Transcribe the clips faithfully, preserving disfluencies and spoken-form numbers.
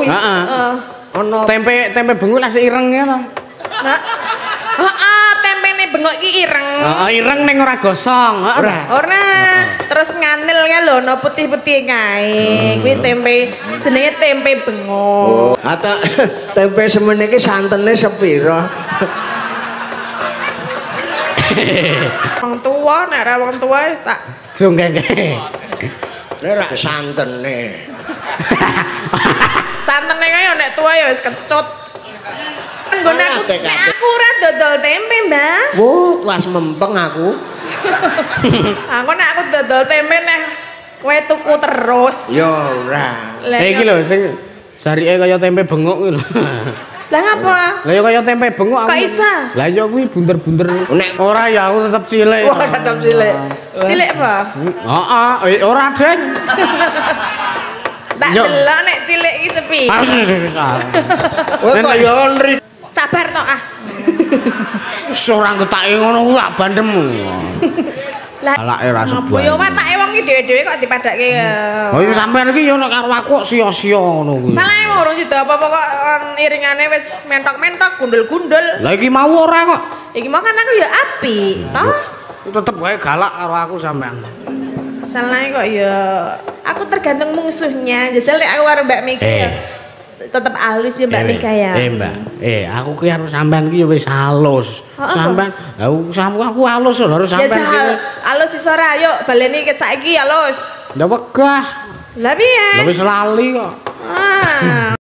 kuwi. Heeh. Ono tempe tempe bengok lah ireng ya to. Nah. Heeh, tempene bengok iki ireng. Heeh, ireng ning ora gosong. Ora. Ora. Terus nganil kan lho, ono putih-putih kae. Kuwi tempe jenenge tempe bengok. Atau tempe semene iki santene sepira? Wong tua nek ora wong tua wis tak Sunggenge. Nek rak santene. santene kae nek tua ya wis kecut. Nggon aku nek aku ora dodol tempe, Mbah. Wo, kelas mempeng aku. Aku nek aku dodol tempe nek kowe tuku terus. Ya ora. Eh iki lho sing sarike kaya tempe bengok kuwi lho. Lah ngapa? Lah ya kaya tempe bengok aku. Kok isa? Lah ya kuwi bunder-bunder. Ora ya aku tetep cilik. Wah, tetep cilik. Cilik apa? Heeh, ora deng. Tak delok nek cilik iki sepi. Kowe kok ya nri. Sabar tok ah. Wis ora ketake ngono kuwi lak bandemmu. Lah alake ra sebuah. Ya watake wong iki dhewe-dhewe kok dipadake. Oh iki sampean iki ya nek karo aku kok sia-sia ngono kuwi. Salah urung sida apa-apa kok iringane wis mentok-mentok gundul-gundul. Lah iki mau ora kok. Iki mau kan aku ya apik, toh? Tetep wae galak karo aku sampean. Salah kok ya aku tergantung musuhnya. Jajal nek aku karo Mbak Mika ya tetep halus ya Mbak Mika ya. Eh Mbak, eh aku ki harus sampean ki ya wis halus. Sampean, aku aku halus lho harus sampean. Ya halus iso ora ayo baleni ket saiki halus. Lah wegah. Lah piye? Lah wis lali kok. Ah.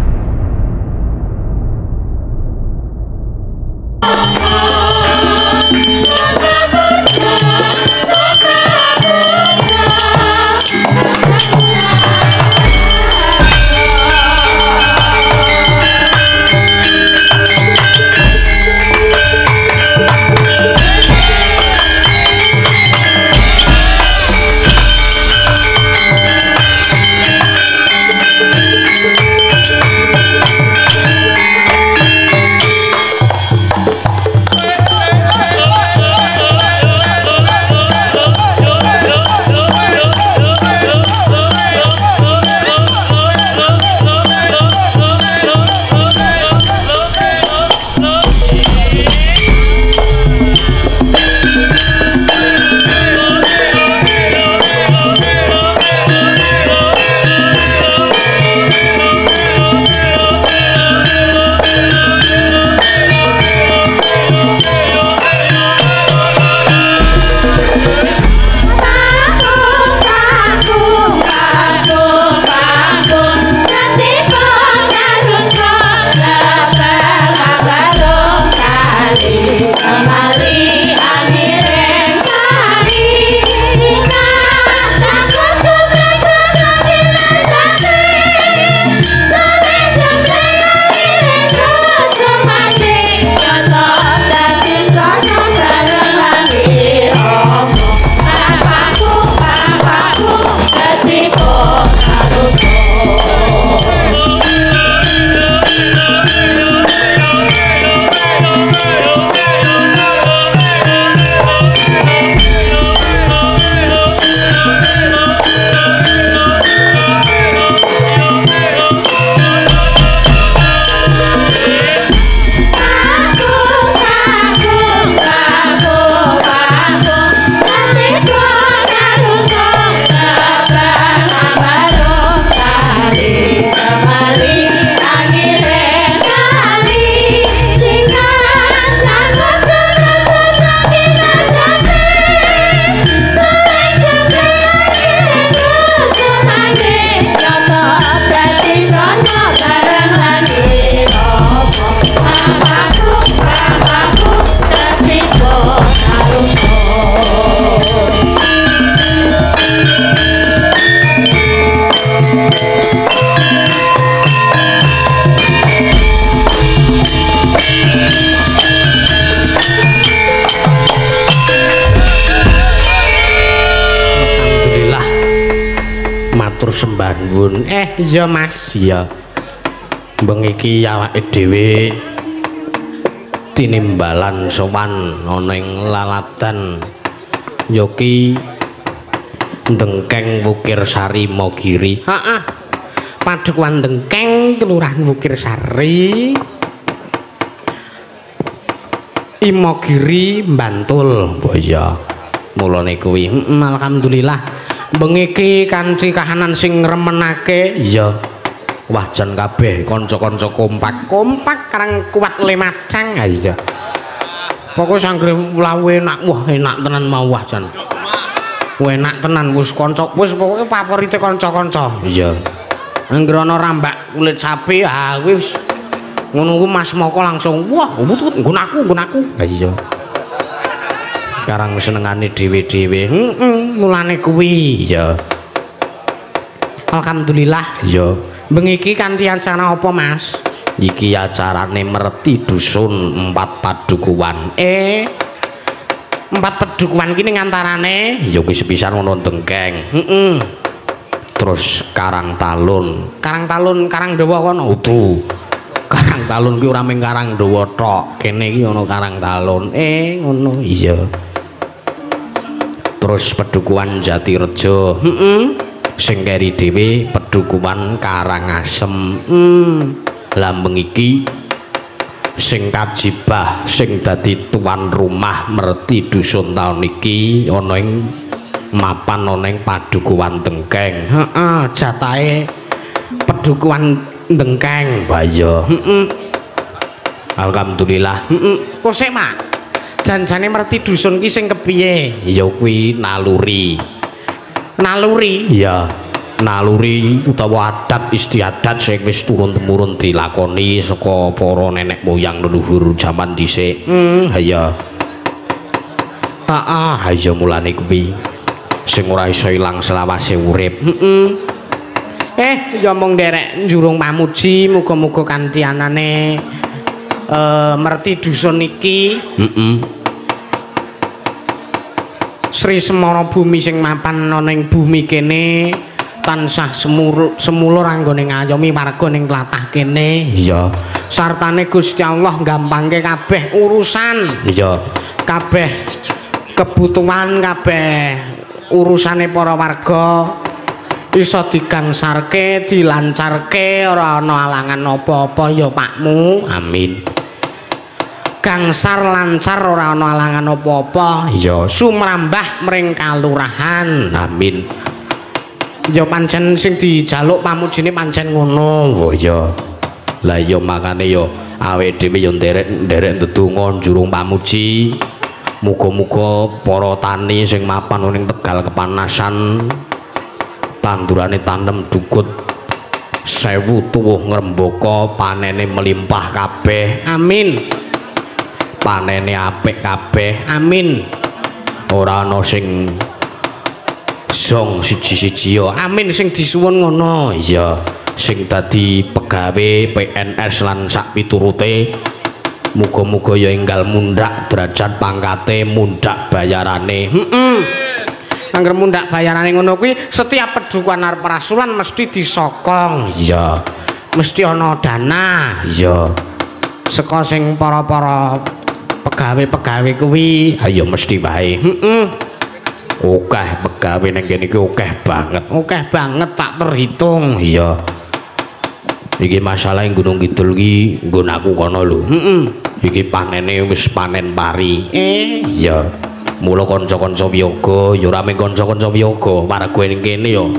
sembah nuwun. Eh iya Mas, iya. Mbeng iki awake dhewe tinimbalan sowan ana ing laladan Yoki Ndengkeng Wukir Sari Mogiri. Heeh. Padukuhan Dengkeng, Kelurahan Wukir Sari, Imogiri, Bantul. Boya. Mulane kuwi, mm, alhamdulillah. Bengi iki kanthi kahanan sing ngremenake, iya. Wajan kabeh kanca-kanca kompak, kompak karang kuat lemacang. Ha iya. Pokoke sanggre lawe enak, wah enak tenan mau wajan. Enak tenan wis kanca, wis pokoke favorite kanca-kanca. Iya. Anggere ana rambak kulit sapi, ah wis ngono ku Mas Moko langsung wah ubut-ubut nggon aku nggon aku. Ha iya. Karang senengane dhewe-dhewe. Heeh, mulane kuwi ya. Alhamdulillah ya. Bengi iki kanthi acara apa, Mas? Iki acarane Merti Dusun Empat Padukuhan. Eh Empat Padukuhan ki ning antarane ya kuwi sepisan ono Dengkeng. Heeh. Terus Karang Talun. Karang Talun, Karang Dawa kono utuh. Karang Talun ki ora mung Karang Dawa tok. Kene iki ono Karang Talun. Eh ngono iya. Terus Padukuhan Jatirejo. Heeh. Sing keri dhewe Padukuhan Karangasem. Hmm. Lambeng iki sing kajibah sing dadi tuan rumah Merti Dusun taun iki ana ing mapan ana ing Padukuhan Dengkeng. Heeh, jatahe Padukuhan Dengkeng. Bayo. Heeh. Alhamdulillah. Heeh. Kok sik, Mak? Janjane Merti Dusun ki sing kepiye? Ya kuwi naluri. Naluri? Ya. Naluri utawa adat istiadat sing wis turun-temurun dilakoni saka para nenek moyang leluhur jaman dhisik. Hmm, ha ya. Heeh, ha ya mulane kuwi sing ora iso ilang selawase urip. Heeh. Eh, ya mung nderek njurung pamuji muga-muga kanthi anane eh Merti Dusun iki. Heeh. Sri Semara Bumi sing mapan ana ing bumi kene tansah semulur semulur anggone ngayomi warga ning tlatah kene. Iya. Sartane Gusti Allah gampangke kabeh urusan. Iya. Kabeh kebutuhan, kabeh urusane para warga iso digangsarke, dilancarke, ora ana alangan apa-apa ya Pakmu. Amin. Gangsar lancar ora ana alangan apa-apa. Iya, sumrambah mring kalurahan. Amin. Ya pancen sing dijaluk pamujine pancen ngono. Oh iya. Lah ya makane ya awake dhewe ya nderek-nderek ndedonga njurung pamuji. Muga-muga para tani sing mapan ning Tegal kepanasan tandurane tanem dukut sewu tuwuh ngrembaka panene melimpah kabeh. Amin. Panene apik kabeh. Amin. Ora ana sing song siji-siji ya. Amin sing disuwun ngono. Iya. Sing dadi pegawe P N S lan sak piturute muga-muga ya enggal mundhak derajat pangkate, mundhak bayarane. Heeh. Angger mundhak bayarane ngono kuwi setiap Padukuhan arep rasulan mesti disokong. Iya. Mesti ana dana. Iya. Saka sing para-para pegawe-pegawe kuwi ayo mesti wae. Heeh. Okeh pegawe ning kene iki okeh banget. Okeh banget tak terhitung. Iya. Iki masalah Gunung Kidul ki nggon aku kono lho. Heeh. Iki panene wis panen pari. Eh, iya. Mula kanca-kanca wiyaga ya ora mung kanca-kanca wiyaga, warga ning kene ya.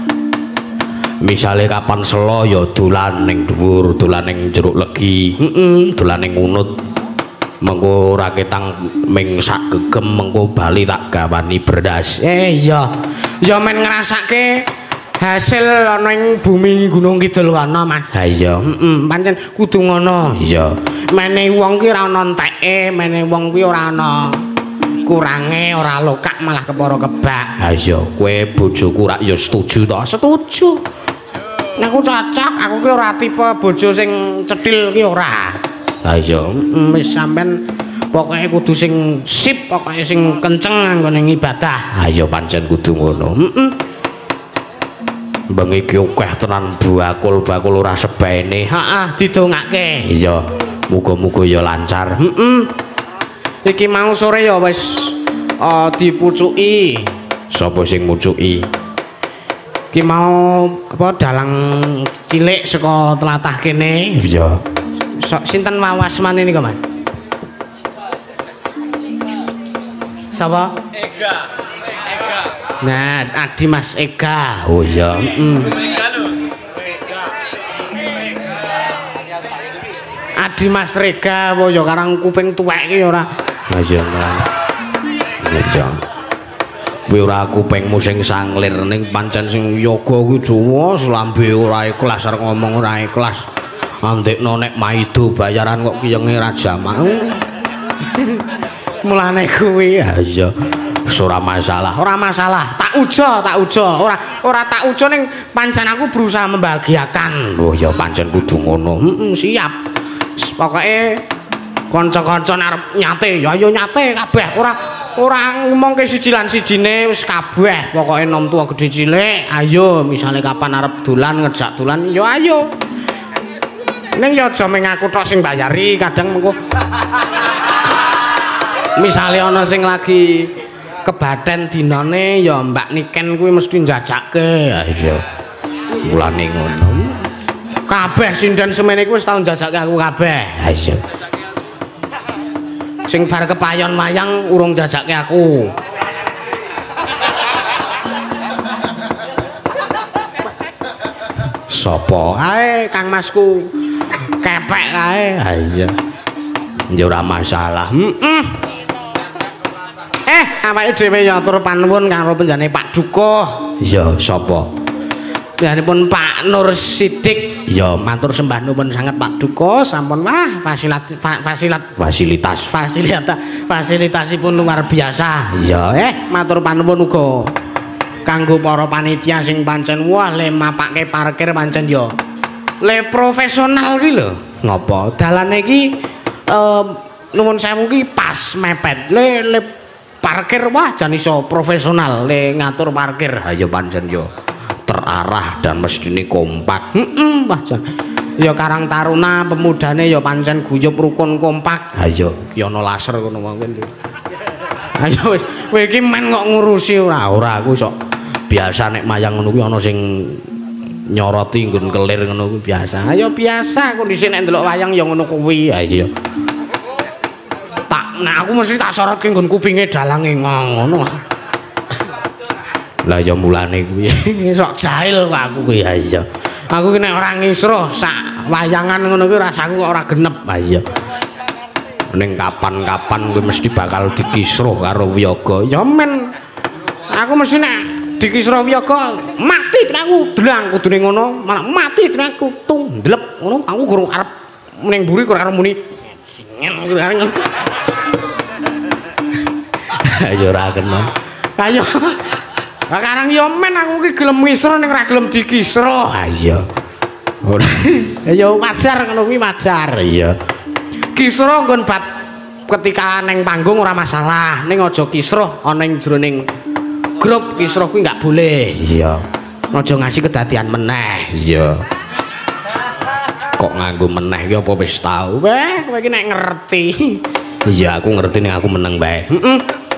Misale kapan sela ya dolan ning dhuwur, dolan ning jeruk legi. Heeh, dolan ning unut. Mengko ora ketang ming sak gegem mengko bali tak gawani beras. Eh iya. Ya men ngrasake hasil ana ing bumi Gunung Kidul kana, Mas. Ha iya, heeh, pancen kudu ngono. Iya. Menehi wong ki ora ana enteke, menehi wong kuwi ora ana kurange, ora lokak malah kepara kebak. Ha iya, kowe bojoku rak ya setuju to? Setuju. Nek aku cocok, aku ki ora tipe bojo sing cethil ki ora. Ha iya, wis sampean pokoke kudu sing sip, pokoke sing kenceng anggone ibadah. Ha iya pancen kudu ngono. Heeh. Bengi iki akeh tenan bakul-bakul ora sebaene. Heeh, didongake. Iya, muga-muga ya lancar. Heeh. Iki mau sore ya wis uh, dipucuki. Sapa sing mucuki? Ki mau apa dalang cilik saka tlatah kene. Iya. Sok sinten wawasmane niku, Mas? Sapa? Ega. Ega. Nah, Adi Mas Ega. Oh iya. Heeh. Adi Mas Rega apa ya karang kuping tuwek iki ora. Lah iya. Iya. Kuwi ora kupingmu sing sanglir ning pancen sing yoga kuwi Jawa lambe ora ikhlas arep ngomong ora ikhlas. Andekno nek maido bayaran kok kiyenge ra jamak. Mulane kuwi ya iya. Ora masalah, ora masalah. Tak uja, tak uja. Ora ora tak uja ning pancen aku berusaha membahagiakan. Oh ya pancen kudu ngono. Heeh, siap. Pokoke kanca-kanca arep nyate, ya ayo nyate kabeh. Ora ora ngomongke siji lan sijine wis kabeh. Pokoke nom tua gede cilik, ayo misale kapan arep dolan ngejak dolan, ya ayo. Ning ya aja meng aku tok sing bayari, kadang mengko misale ana sing lagi kebaten dinane ya Mbak Niken kuwi mesti njajakke. Ha iya. Mulane ngono. Kabeh sinden semene kuwi wis tau njajakke aku kabeh. Ha iya. Sing bar kepayon wayang urung njajakke aku. Sopo? Ae Kang Masku. Kepek kae. Ha iya. Ya ora masalah. Heeh. Eh, awake dhewe ya atur panuwun karo penjane Pak Duko. Iya, sapa? Panjenenganipun Pak Nur Sidik. Ya, matur sembah nuwun sanget Pak Duko, sampun wah fasilat fa, fasilat fasilitas fasilitas fasilitasipun luar biasa. Iya, eh matur panuwun uga kanggo para panitia sing pancen wah le mapake parkir pancen ya. Le profesional ki lho. Ngopo? Dalane iki eh nuwun sewu ki pas mepet. Le le parkir wah jan iso profesional le ngatur parkir. Ayo pancen yo terarah dan mestine kompak. Heeh, wah jan. Ya Karang Taruna pemudane ya pancen guyub rukun kompak. Ayo ki ana laser ngono mangken. Ayo wis kowe iki men kok ngurusi ora ora aku sok biasa nek mayang ngono kuwi ana sing nyoroti nggon kelir ngono kuwi biasa. Ayo biasa kondisi nek ndelok wayang ya ngono kuwi. Ayo. Nah aku mesti tak sorotke nggon kupinge dalange ngono. Lah ya mulane kuwi sok jahil kok aku kuwi ya iya. Aku ki nek ora ngisruh sak wayangan ngono kuwi rasaku kok ora genep. Ha iya. Ning kapan-kapan kuwi mesti bakal dikisruh karo Wiyaga. Ya men. Aku mesti nek dikisruh Wiyaga mati tenaku dlang kudune ngono, malah mati tenaku tung ndelep ngono aku gurung arep ning mburi kok arep muni singen ngono. Ayo ora kena. Ayo. Sekarang yo men aku ki gelem ngisro ning ora gelem dikisro. Ha iya. Ora. Ya wajar ngono kuwi wajar. Iya. Kisro nggon bab ketika neng panggung ora masalah, ning aja kisruh ana ing jroning grup kisruh kuwi enggak boleh. Iya. Aja ngasih kedadian meneh. Iya. Kok nganggo meneh ki apa wis tau? Weh, kowe iki nek ngerti. Iya, aku ngerti ning aku meneng bae. Heeh.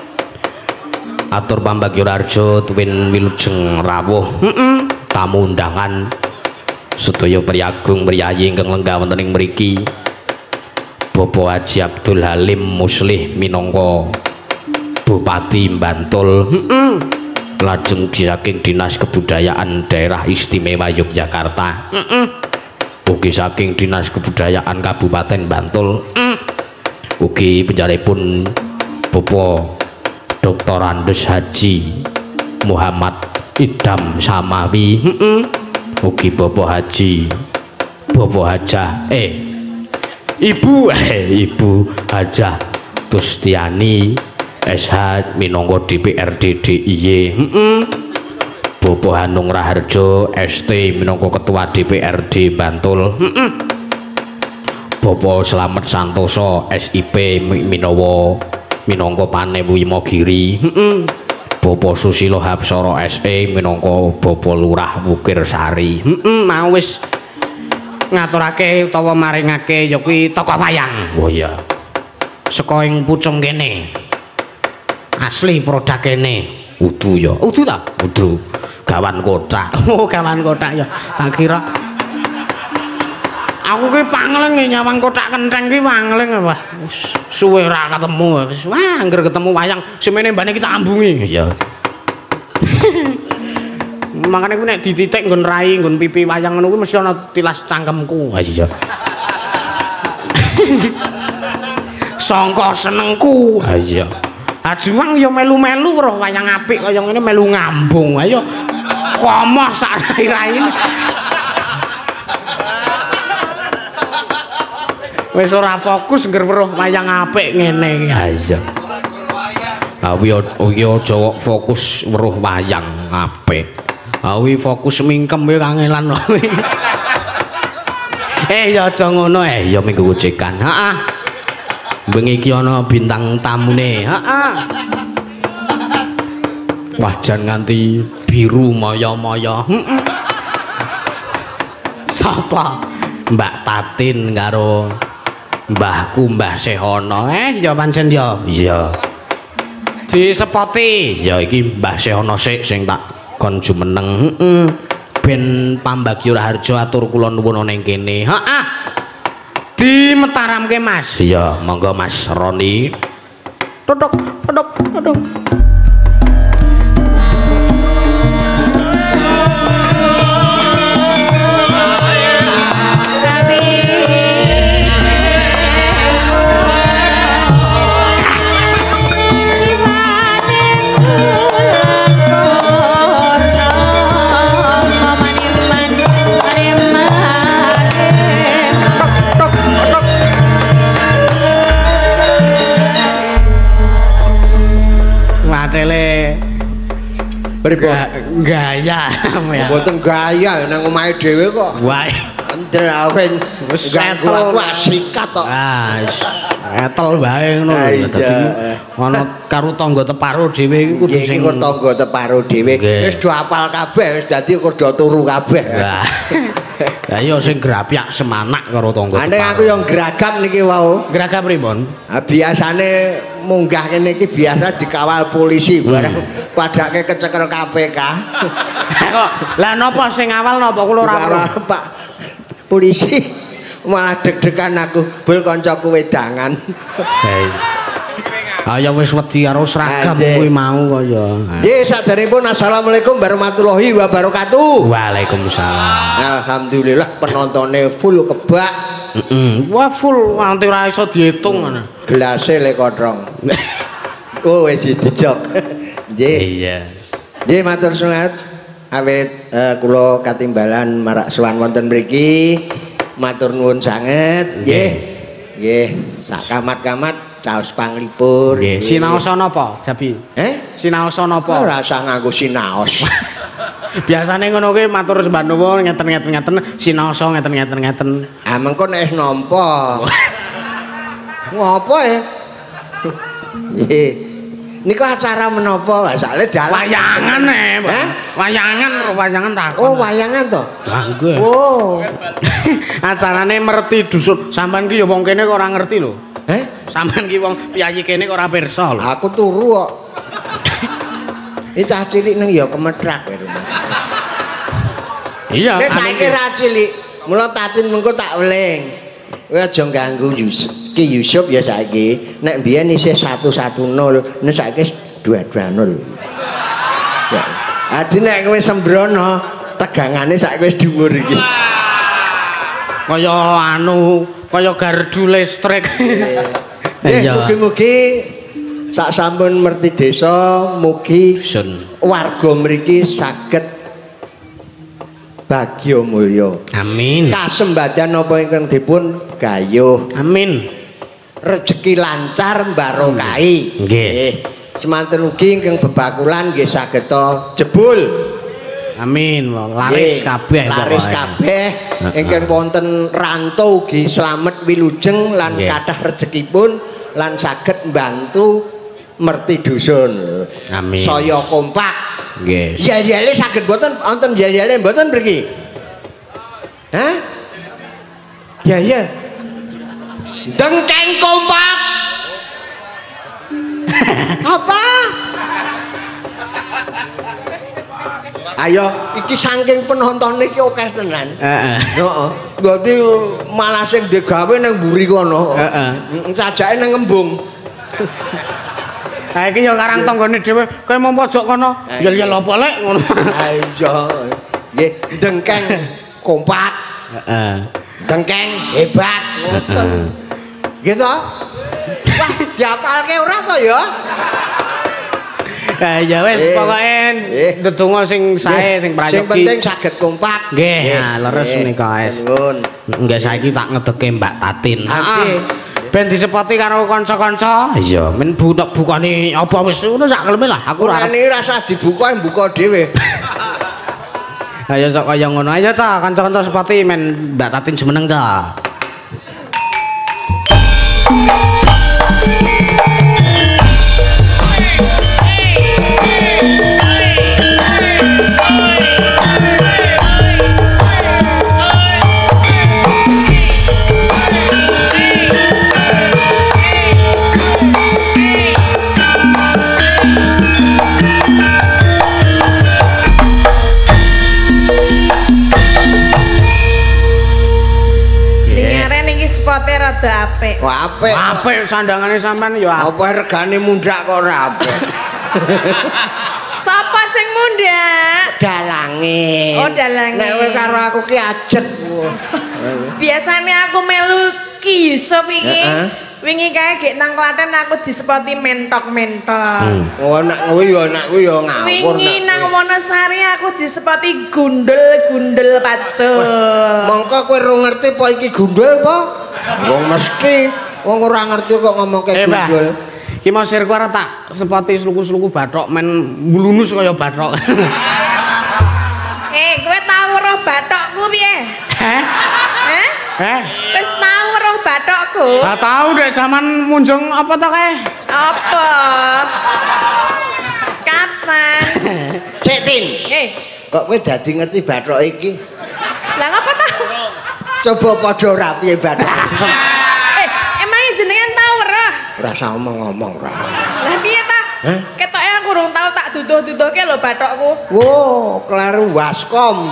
Atur Pambagyorarjo Twin Wilujeng rawuh. Heeh. Tamu undangan sedaya priyagung priyayi ingkang lenggah wonten ing mriki. Bapak Haji Abdul Halim Muslih minangka Bupati Bantul. Heeh. Lajeng saking Dinas Kebudayaan Daerah Istimewa Yogyakarta. Heeh. Ugi saking Dinas Kebudayaan Kabupaten Bantul. Heeh. Ugi penjaripun Bapak Doktor Andes Haji Muhammad Idam Samawi. Heeh. Ugi Bapak Haji Bapak Hajah eh Ibu eh Ibu Hajah Tustiani S H minangka D P R D D I Y. Heeh. Bapak Hanung Raharjo S T minangka Ketua D P R D Bantul. Heeh. Bapak Slamet Santoso S I P minawa minangka Panewu Imogiri. Heeh. Bapak Susilo Hapsara S E minangka Bapak Lurah Wukir Sari. Heeh, mau wis ngaturake utawa maringake ya kuwi tokoh wayang. Oh iya. Saka ing Pucung kene. Asli produk kene. Udu ya. Udu ta? Udu. gawan kotak. Oh, gawan kotak ya. Tak kira aku ki pangleng nyawang kotak kentheng ki pangleng wah suwe ora ketemu wah angger ketemu wayang semene mbane kita ambungi ya makane ku nek dititik nggon rai nggon pipi wayang ngono kuwi mesti ana tilas cangkemku ha iya sangka senengku ha iya ajuang ya melu-melu weruh wayang apik kaya ngene melu ngambung ayo komoh sak rai-raine wis ora fokus ngger weruh wayang apik ngene ha iya awi iki aja fokus weruh wayang apik awi fokus mingkem wae kangelan eh ya aja ngono eh ya minggu gojekan heeh bengi iki ana bintang tamune heeh wah jan nganti biru maya-maya heeh sapa Mbak Tatin karo mbahku Mbah Sehono eh ya pancen ya iya disepoti ya iki Mbah Sehono sik sing tak kon jumeneng heeh ben Pambagyo Raharjo atur kula nuwun ning kene heeh dimetaramke Mas iya monggo Mas Roni todok todok todok tele pripun gaya ya mboten gaya nang omahe dhewe kok wae entel awen wis setel sikat tok ah setel wae ngono lho dadi ana karo tangga teparo dhewe iki kudu sing tangga teparo dhewe wis do apal kabeh wis dadi kudu turu kabeh lah ya iya sing grapyak semanak karo tangga teparo ane aku yang geragap niki wau geragap pripun biasane munggah kene iki biasa dikawal polisi bareng padake kecekel K P K kok lah napa sing awal napa kula ora Pak polisi malah deg-degan aku bel kancaku wedangan ah ya wis wedi karo seragam kuwi mau kaya nggih saderengipun assalamualaikum warahmatullahi wabarakatuh waalaikumsalam alhamdulillah penontonnya full kebak heeh wah full nganti ora iso diitung ngono gelase le kotrong oh wis dijok nggih iya nggih matur suwun awit kula katimbalan marak sowan wonten mriki matur nuwun sanget nggih nggih sak kamat-kamat caos panglipur nggih sinaosa napa Jabi eh sinaosa napa ora usah nganggo sinaos biasane ngono kuwi matur sembah nuwun ngeten-ngeten sinaosa ngeten-ngeten ah mengko nek nampa ngopo ya nggih niku acara menapa asale dalan wayangan eh wayangan wayangan takon oh wayangan to nggih oh acarane merti dusun sampean ki ya wong kene kok ora ngerti lho eh sampean ki wong piyayi kene kok ora pirsa lho aku turu kok iki cah cilik nang ya kemetrak ya iya nek saiki ra cilik mula Tatin mengko tak weling kowe aja ganggu Yusuf Ki Yusuf ya saiki nek biyen isih satu satu nol nek saiki dua dua nol ya adi nek kowe sembrono tegangane saiki wis dhuwur iki kaya anu kaya gardu listrik nggih mugi-mugi sak sampun merti desa mugi warga mriki saged bagya mulya amin kasembadan apa ingkang dipun gayuh amin rezeki lancar barokahi nggih semanten ugi ingkang bebakulan nggih saged jebul amin laris kabeh laris kabeh ingkang wonten rantau ugi slamet wilujeng lan kathah rezekipun lan saged mbantu merti dusun amin saya kompak nggih yel-yele saged mboten wonten yel-yele mboten mriki hah ya ya dengkeng kompak apa Ayo, iki saking penonton iki akeh tenan. Heeh. Heeh. Berarti malah sing digawe nang mburi kono. Heeh. Sajake nang ngembung. Ha iki ya karang tanggane dhewe, kowe mau pojok kono. Yel-yel apa lek ngono. Ha iya. Nggih, dengkeng kompak. Heeh. Dengkeng hebat. Ngoten. Gitu. Wah, diapalke ora to ya? Ha ya wis pokoke ndedonga sing sae sing prayogi. Sing penting saged kompak. Nggih, ha leres menika wis. Nuwun. Nggih saiki tak ngedeke Mbak Tatin. Nggih. Ben disepoti karo kanca-kanca. Iya, men butek bukane apa wis ngono sak keleme lah. Aku ora. Ini rasa dibuka buka dhewe. Ayo sok kaya ngono aja Cak, kanca-kanca sepati men Mbak Tatin semeneng Cak. Spote rada apik. Wah, apik. Apik sandangane sampean ya. Apa regane mundak kok ora apik. Sapa sing mundak? Dalange. Oh, dalange. Nek kowe karo aku ki ajet. Biasane aku melu Ki Yusuf iki. Heeh. Wingi kae gek nang Klaten aku disepoti mentok-mentok. Oh, nek kowe ya nek kowe ya ngawur. Wingi nang Wonosari aku disepoti gundel-gundel pacul. Mongko kowe ora ngerti apa iki gundul apa? Wong mesti wong ora ngerti kok ngomongke Eh, Mbak. gundul. Ki mau sir ku arep tak sepoti sluku-sluku bathok men mbulunus kaya bathok. Eh, kowe tau weruh bathokku piye? Heh? Heh? Eh? Wis tau weruh bathokku? Gak tau dek zaman munjung apa to kae? Apa? Kapan? Cek Tin. Eh, Kok kowe dadi ngerti bathok iki? lah ngapa ta? Coba padha rapiye bathok. Eh, emang jenengan tau weruh? Ora usah omong-omong ra. Lah piye ta? Hah? Ketoke aku urung tau tak duduh-duduhke lho bathokku. Wo, kleru waskom.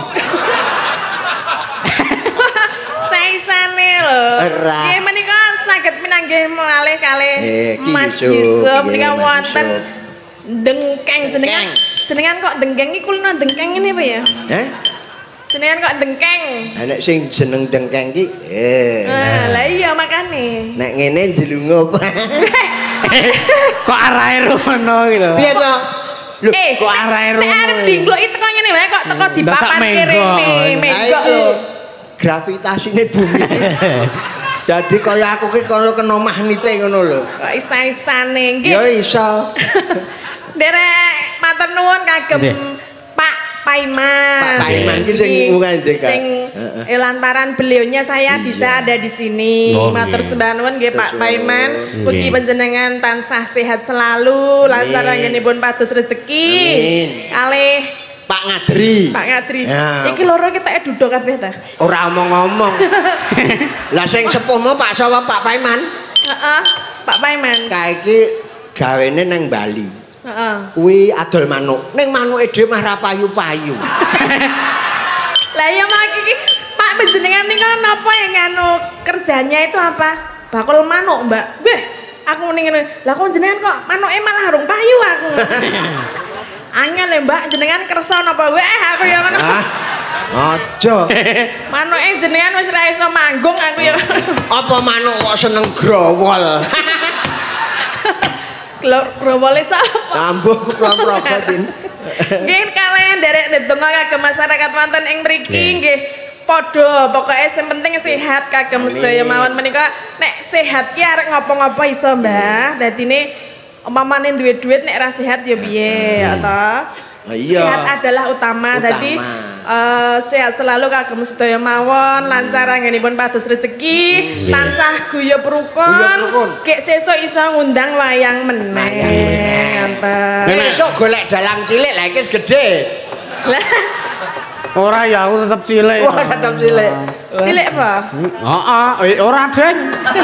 Saisane lho. Ora. Nggih menika saged pinanggih malih kalih Eh, Ki Mas Yusuf. Yusuf menika Nggih, Mas wonten Yusuf. dengkeng jenengan. Jenengan kok dengkeng iki kulino dengkeng ini apa ya? Heh? Jenengan kok dengkeng? Nek sing jeneng dengkeng ki eh. Ah, lah iya makane. Nek ngene dilungup. Kok arahe ngono iki lho. Piye to? Lho, Eh, kok arahe nek rono arep iki? dingloki teko ngene wae kok teko Hmm, dipapan tak menggok. kene. Menggok lho. Gravitasine bumi. Dadi kaya aku ki kaya kena magnete ngono lho. Kok isa-isane nggih. Ya iso. Derek matur nuwun kagem Nggih. Pak Paiman. Pak Paiman ki sing Nggih, ngandika. Sing eh, lantaran beliaunya saya bisa ada di sini. Oh, Matur nggih. sembah nuwun nggih Pak Matur Paiman. Nggih. Mugi panjenengan tansah sehat selalu, lancar Amin. anggenipun pados rezeki. Amin. Kalih Pak Ngadri. Pak Ngadri. Ya. Iki loro kita duduk kabeh ta? Ora omong-omong. Lah sing sepuhmu Pak Sawa Pak Paiman. Heeh. Pak Paiman. Kae iki gawene nang Bali. Heeh. Kuwi adol manuk. Ning manuke dhewe mah ra payu-payu. Lah ya mak iki Pak panjenengan nika napa yang anu kerjanya itu apa? Bakul manuk, Mbak. Beh, aku ning ngene. Lah kok jenengan kok manuke malah harung payu aku. Angel ya, Mbak, jenengan kersa napa wae aku ya ngono. Ah. Aja. Manuke jenengan wis ra iso manggung aku ya. Apa manuk kok seneng growol? Glor growole sapa? Ambuh kula prokotin. Nggih kalian derek ndedonga kagem masyarakat wonten ing mriki nggih padha pokoke sing penting sehat kagem sedaya mawon menika nek sehat ki arek ngopo-ngopo iso Mbah dadine umpamane duwe duit nek ra sehat ya piye ya ta Iya. sehat adalah utama, Utama. dadi eh, sehat selalu kagem sedaya mawon lancar anggenipun pados rezeki tansah guyub Guyub rukun rukun. gek sesuk iso ngundang wayang meneh ngoten. Besok golek dalang cilik lah iki gede. Lah, Ora ya aku tetep cilik. Wah, tetep cilik. cilik apa? Heeh, ora Deng.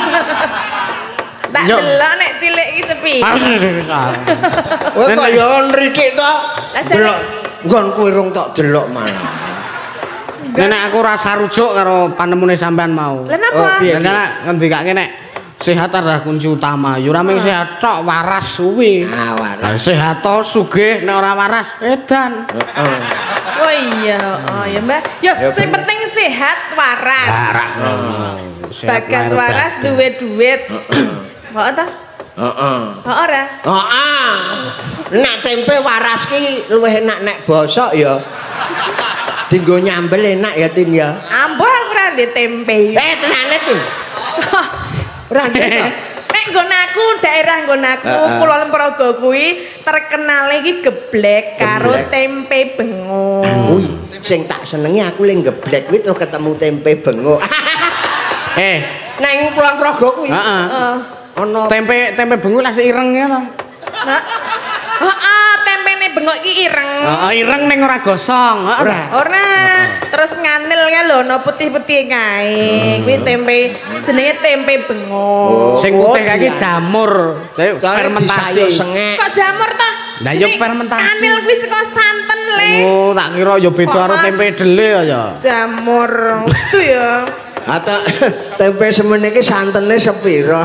Tak Yo. delok nek cilik iki sepi. Harus. Kowe kok ya nritik to? Lah jare nggon kuwi rung tok delok malah. Nek aku rasa rujuk karo panemune sampean mau. Lah napa? Nek ngendikake nek sehat adalah kunci utama. Ya ora mung sehat tok, waras suwi. Ah, waras. Sehat to sugih nek ora waras edan. Heeh. Oh iya, oh ya Mbak. Yo, sing penting sehat waras. Waras. Bagas waras duwe duit. Kok ta? Heeh. Kok ora? Heeh. Nek tempe waras ki luwih enak nek bosok ya. Dinggo nyambel enak ya Tin ya. Ambo aku ora ndek tempe. Eh tenane Tin. Ora ndek. Nek nggon aku daerah nggon aku Kulon Progo kuwi terkenal iki geblek karo tempe bengo. Kuwi sing tak senengi aku ling geblek kuwi terus ketemu tempe bengo. Eh, nang Kulon Progo kuwi. heeh. Ono Tempe tempe bengu lah ireng ya to. Heeh, tempene bengok iki ireng. Heeh, ireng ning ora gosong. Heeh. Ora. Terus nganil kae lho ana putih-putih kae. Kuwi tempe jenenge tempe bengok. Sing putih kae jamur, fermentasi. Kok jamur ta? Lah yo fermentasi. Kanil kuwi saka santen le. Oh, tak kira yo beda karo tempe dele ya. Jamur. Itu ya. Ata tempe semene iki santene sepira?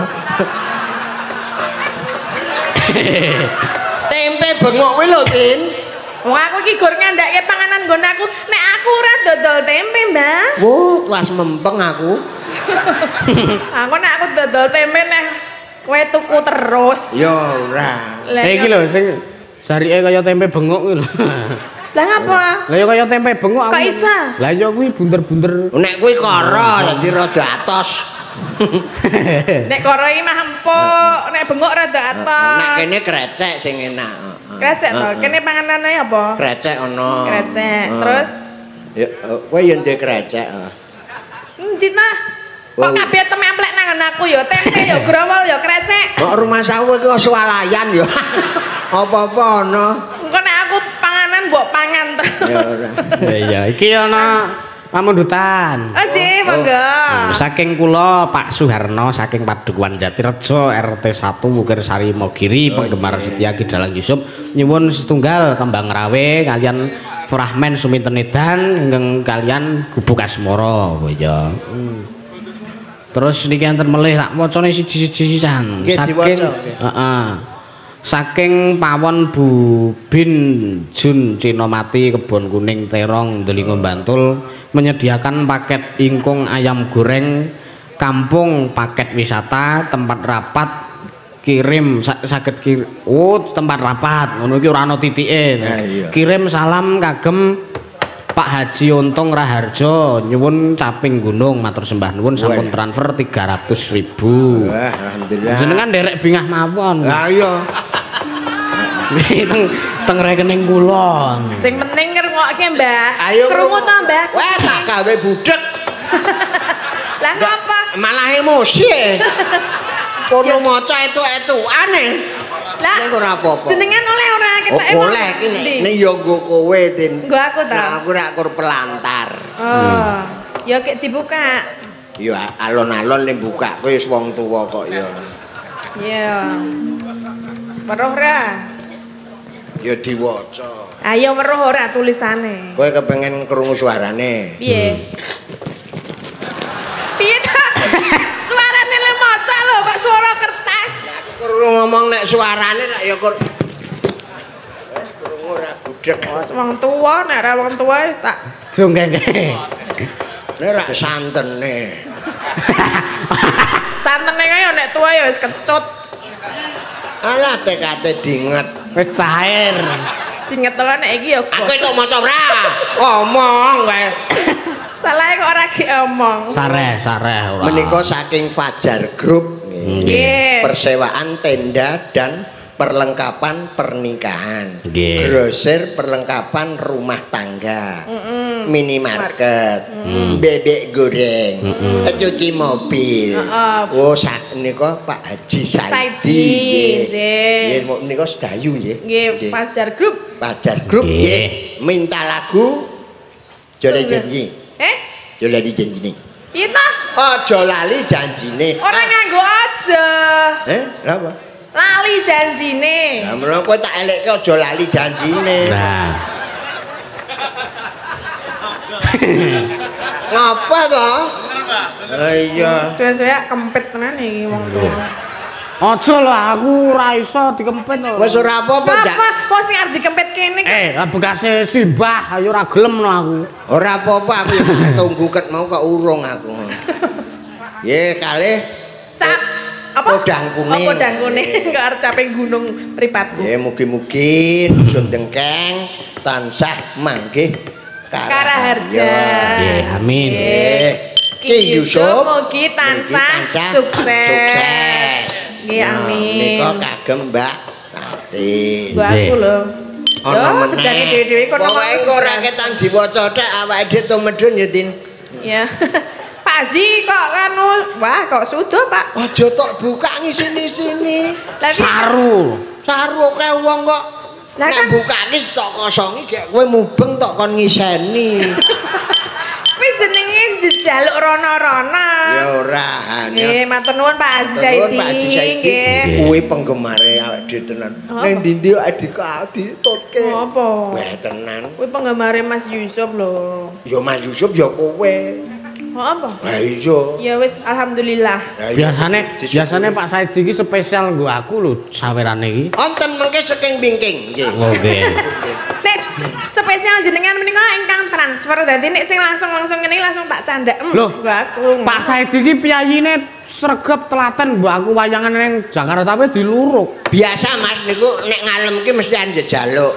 Tempe bengok kuwi lho, Tin. Wong aku iki gur ngandake panganan nggon aku. Nek aku ora dodol tempe, Mbah. Wo, kelas mempeng aku. Aku nek aku dodol tempe nek kowe tuku terus. Yo ora. Lah Eh iki lho sing sarike kaya tempe bengok kuwi lho. Lah ngapa? Lah ya kaya tempe bengok aku. Kok iso? Lah ya kuwi bunder-bunder. Nek kuwi kara dadi rada atos. Nek karo iki mah empuk, nek bengok rada atos. Nek kene krecek sing enak. Krecek to. Kene panganane apa? Krecek ono. Krecek. Terus ya kowe yo ndek krecek. endi ta? Kok kabeh templek nang aku ya tempe ya growol ya krecek. Kok rumah sawu iki swalayan ya. Apa-apa ono. Engko nek aku panganan mbok pangan terus. Ya ora. Iya, iki ana pamundutan. Oh, Ji, monggo. Saking kula Pak Suharno saking Padukuhan Jatirejo R T satu Wukir Sari Mogiri penggemar setia Ki Dalang Yusuf nyuwun setunggal kembang rawe kalian fragmen Suminten Edan ingkang kalian Gubuk Asmara ya. Terus niki enten melih tak wacane siji-siji sisan. Saking heeh. Saking pawon Bu Bin Jun Cinomati Kebon Kuning Terong Delingo Bantul menyediakan paket ingkung ayam goreng kampung paket wisata tempat rapat kirim saged kirim oh tempat rapat ngono iki ora ana titike kirim salam kagem Pak Haji Untung Raharjo nyuwun caping gunung matur sembah nuwun sampun transfer tiga ratus ribu. Wah, alhamdulillah. Jenengan nderek bingah mawon. Lah iya. teng teng rekening kula. Sing penting ngrungokke, Mbah. Ayo krungu to, Mbah. Wah, tak gawe budek. Lah ngapa? Malah emosi. Kono maca etuk-etukane. Lah ora apa-apa. Jenengan oleh ora ketok Oh, oleh iki nek yo nggo kowe, Tin. Nggo aku ta. Nah, aku rak kur pelantar. Oh. Ya kek dibuka. Yo alon-alon ning buka kowe wis wong tuwa kok ya. Iya. Weruh ra? Ya diwaca. Ayo weruh ora tulisane. Kowe kepengen krungu suarane. Piye? Piye ta? Suarane le maca lho kok suara kertas. Krungu ngomong nek suarane rak ya kur wis krungu ora budek. Wong tuwa nek ora wong tuwa wis tak Jongkeke. Nek rak santene. santene kaya nek tuwa ya wis kecut. Alah tekate dinget. Wis cair. Dinget to nek iki ya. Aku kok maca ora. Omong kae. Salahe kok ora ki omong. Sareh, sareh ora. Menika saking Fajar Group. Nggih. Persewaan tenda dan perlengkapan pernikahan. Nggih. Grosir perlengkapan rumah tangga. Mm-mm. Minimarket, Mm. bebek goreng, cuci mobil. Heeh. Oh, sak nika Pak Haji Saidi. Saidi, nggih. Nggih, nika sedayu nggih. Nggih, Fajar Group. Fajar Group Nggih. nggih. Minta lagu Jole janji. Eh? Jole janjine. Piye ta? Aja lali janjine. Ora nganggo aja. Eh, lha apa? Lali janjine. Lah menawa kowe tak elekke aja lali janjine. Nah, Ngapa to? Ah iya. Suwe-suwe kempit tenan iki wong tuwa. Aja lah aku ora iso dikempit lho. Wis ora apa-apa ndak. Apa kok sing arep dikempit kene? Eh, bekase simbah ayo ora gelem no aku. Ora apa-apa aku tunggu ket mau kok urung aku. Ye kalih Cap apa? Podang kuning. Oh, podang kuning. Enggak arep cape gunung pripatku. Ya mugi-mugi dusun Dengkeng tansah manggih Karaharja. Nggih, amin. Nggih. Ki Yusuf mugi tansah sukses. Nggih, amin. Nika kagem Mbak Tati. Gua aku lho. Ana Yo, meneh. bejane dhewe-dhewe kono Pokoke engko ora ketan diwaca tok awake dhewe to medun ya Tin. Ya. Pak Haji kok anu, wah kok sudah Pak. Aja tok buka ngisini-sini. Lah iki- Saru. Saru akeh wong kok. Lah Nek kan- bukane tok kosongi gek kowe mubeng tok kon ngiseni. kuwi jenenge njaluk rono-rono. Ya ora. Nggih, matur nuwun Pak Haji Saiki Saidi. Pak Haji Saidi Nggih. kuwi penggemare awake dhewe tenan. Ning ndi-ndi adik ditutke. Apa? Wah tenan. Kuwi penggemare Mas Yusuf lho. Ya Mas Yusuf ya kowe. Oh apa? Lah iya. Ya wis alhamdulillah. Lah iya. Biasane Disyukuri. biasane Pak Saidi iki spesial nggo aku lho sawerane iki. Wonten mengke saking bingking nggih. Oke. Nek spesial jenengan menika ingkang transfer dadi nek sing langsung-langsung ngene iki langsung tak candak. Hmm, Loh, nggo aku. Pak Saidi iki piyayine sregep telaten mbok aku wayangan ning Jakarta tapi diluruk. Biasa Mas niku nek ngalem ki mesti anje jaluk.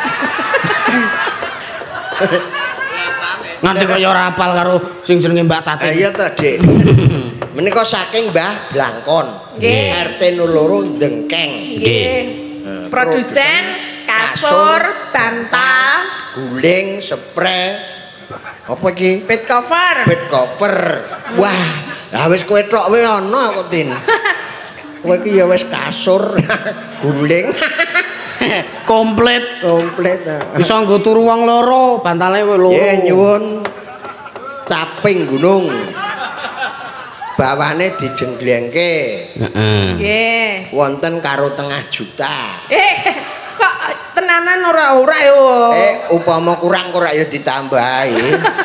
Nganti kaya ora hafal karo sing jenenge Mbak Tati. Ah iya to, Dik. Menika saking Mbah Blangkon. Nggih. R T nol loro Dengkeng. Nggih. Produsen kasur, bantal, guling, spray. Apa iki? bed cover. Bed cover. Wah, lah wis kowe tok wae ana kok Tin. Kowe iki ya wis kasur, guling, Komplit. komplit. Bisa nggo turu wong loro, bantale kowe loro. Nggih nyuwun caping gunung. Bawane dijengglengke. Heeh. Nggih. Wonten karo tengah juta. Eh, kok tenanan ora-ora yo. Eh, upama kurang kok ora ya ditambahi.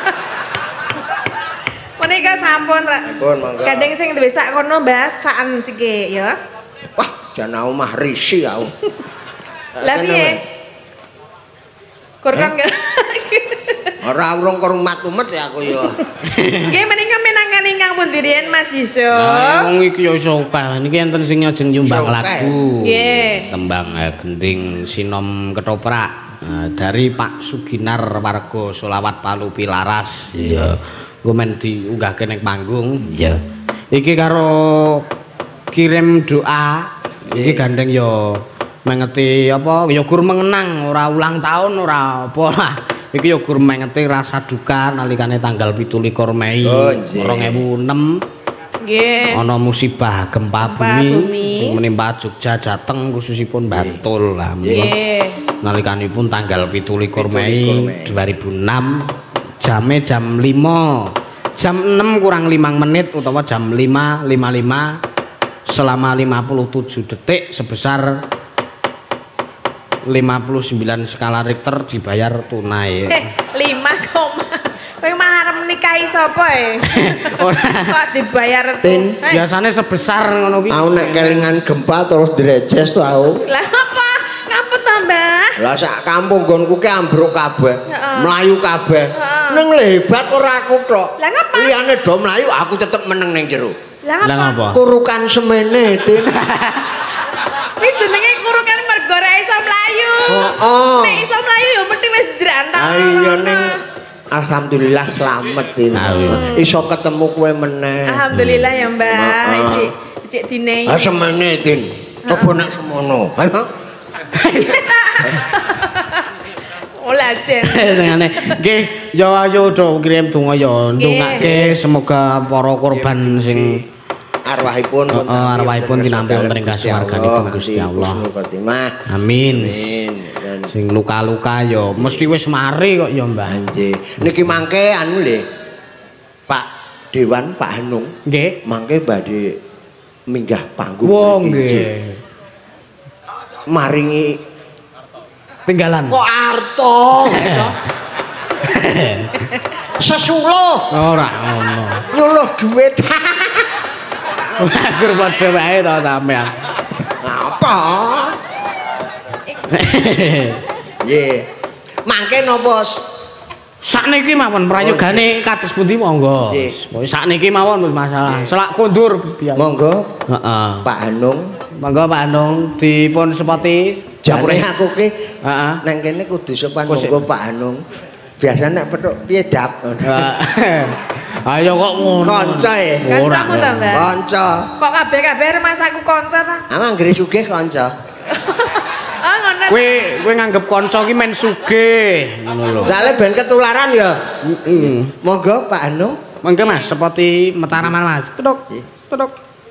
Menika sampun ra. Pun monggo. Gandeng sing duwe sak kono Mbah, saken sike ya. Wah, jan omah risi aku. Lah piye? Kur kan nggak? Ora urung kerumat-umet ya aku ya. Nggih menika minangkan ingkang pundi riyen Mas Nah, Yusuf? wong iki ya iso akeh. Niki enten sing nyajeng nyumbang Iso akeh. lagu. Nggih. Tembang eh, Gending Sinom Ketoprak. Nah, dari Pak Suginar warga Solawat Palu Pilaras. Iya. Nggo men diunggahke ning panggung. Iya. Iki karo kirim doa. Iki gandeng ya mengeti apa ya gur mengenang ora ulang tahun ora apa lah. Iki ya gur mengeti rasa duka nalikane tanggal pitulikur Mei Oh, nggih. dua ribu enam. Nggih. Ana musibah gempa Gempa bumi bumi. sing menimpa Jogja Jateng khususipun Bantul lah. Nggih. Nalikanipun tanggal pitulikur pitulikur Mei Mei. dua ribu enam jame jam lima jam enam kurang lima menit utawa jam lima lima puluh lima selama lima puluh tujuh detik sebesar lima puluh sembilan skala Richter dibayar tunai. Eh, lima koma. Kowe mah arep nikahi sapa e? Ora. Kok dibayar Tin. Eh, Biasanya sebesar ngono ki. Aku nek kelingan gempa terus direjes to aku. Lah apa? Ngapa to, Mbah? Lah sak kampung nggonku ki ambruk kabeh. Heeh. Mlayu kabeh. Heeh. Ning hebat ora aku tok. Lah ngapa? Liyane do mlayu aku tetep meneng ning jero. Lah Lah ngapa? ngapa? Kurukan semene, Tin. Wis jenenge kurukan mergo ora iso mlayu. Heeh. Nek iso mlayu ya mesti wis jrantang. Ah iya ning alhamdulillah selamat Tin. Iso ketemu kowe meneh. Alhamdulillah ya, Mbak. Heeh. Isik isik dinehi. Ah semene Tin. Coba nek semono. Ayo. Olah jen. Sengane nggih ya ayo do kirim donga ya ndongake semoga para korban sing Arwahipun pun Heeh, arwahipun tinampi wonten ing kasuwarganipun Gusti Allah. Amin. Amin. Dan Sing luka-luka ya mesti wis mari kok ya Mbah. Anjir. Niki mangke anu le. Pak Dewan Pak Hanung Nggih. mangke badhe minggah panggung. Wong mriki. nggih. Maringi Tinggalan. kok arto gitu. Sesuluh. Ora ngono. Nyuluh duit. Agur padha wae to sampean. Apa? Nggih. Mangke napa sakniki mawon prayogane kados pundi monggo. Nggih. Sakniki mawon wis masalah. Selak kondur biyen. Monggo. Heeh. Pak Hanung. Monggo Pak Hanung dipun sepati Jane aku ki heeh. nang kene kudu sopan monggo Pak Hanung. Biasa nek petuk piye dap. Ayo kok ngono. Kanca e. Kancamu ta, Mbak? Kanca. Kok kabeh-kabeh mas aku kanca ta? Ah anggere sugih kanca. Oh, ngono. Kowe kowe nganggep kanca ki men sugih ngono lho. Lale ben ketularan ya. Heeh. Monggo Pak Hanung. Monggo Mas sepati metaraman Mas. Tuduk. Tuduk.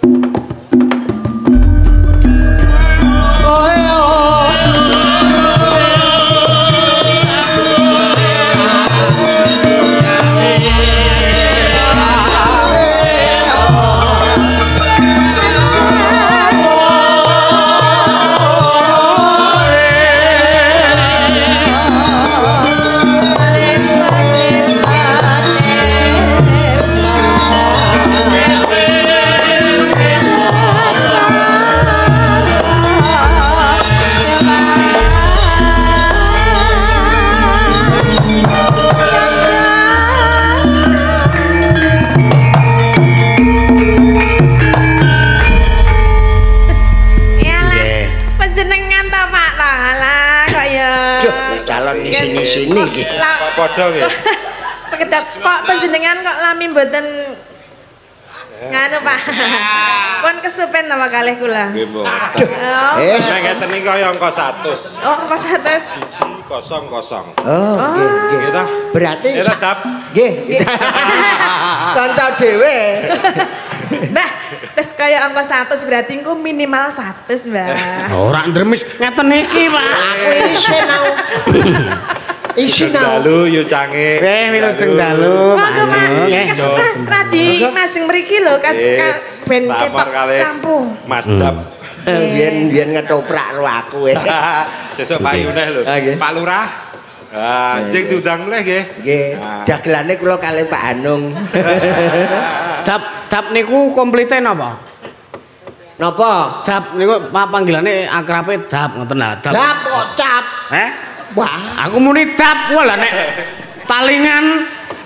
Sini iki. Padha nggih. Sekedap kok panjenengan kok lami mboten nganu Pak. Pun kesupen nama kalih kula. Nggih mboten. Oh. Eh, Nek ngeten iki kaya angka seratus. Oh, angka seratus. Kosong kosong. Oh, nggih, nggih. Nggih ta? Berarti Ya tetap. nggih. Kanca dhewe. Mbah, tes kaya angka seratus berarti engko minimal seratus, Mbah. Ora ndremis ngeten iki, Pak. Aku isin au. Isin au. Dalu yo cange. Eh, wilujeng dalu. Monggo, Mas. Nggih. Radi majeng mriki lho kan ben ketok kampung. Mas Dap. Biyen biyen ngetoprak karo aku. Sesuk payu neh lho. Ah, nggih. Pak Lurah. Ah, jeng diundang mulih nggih. Nggih. Ah. Dagelane kula kalih Pak Hanung. Dap dap niku komplite napa? Napa? Dap niku panggilane akrabe dap ngoten lah. Dap. Dap kok cap. Eh? Wah, Aku muni dap wae lah nek talingan.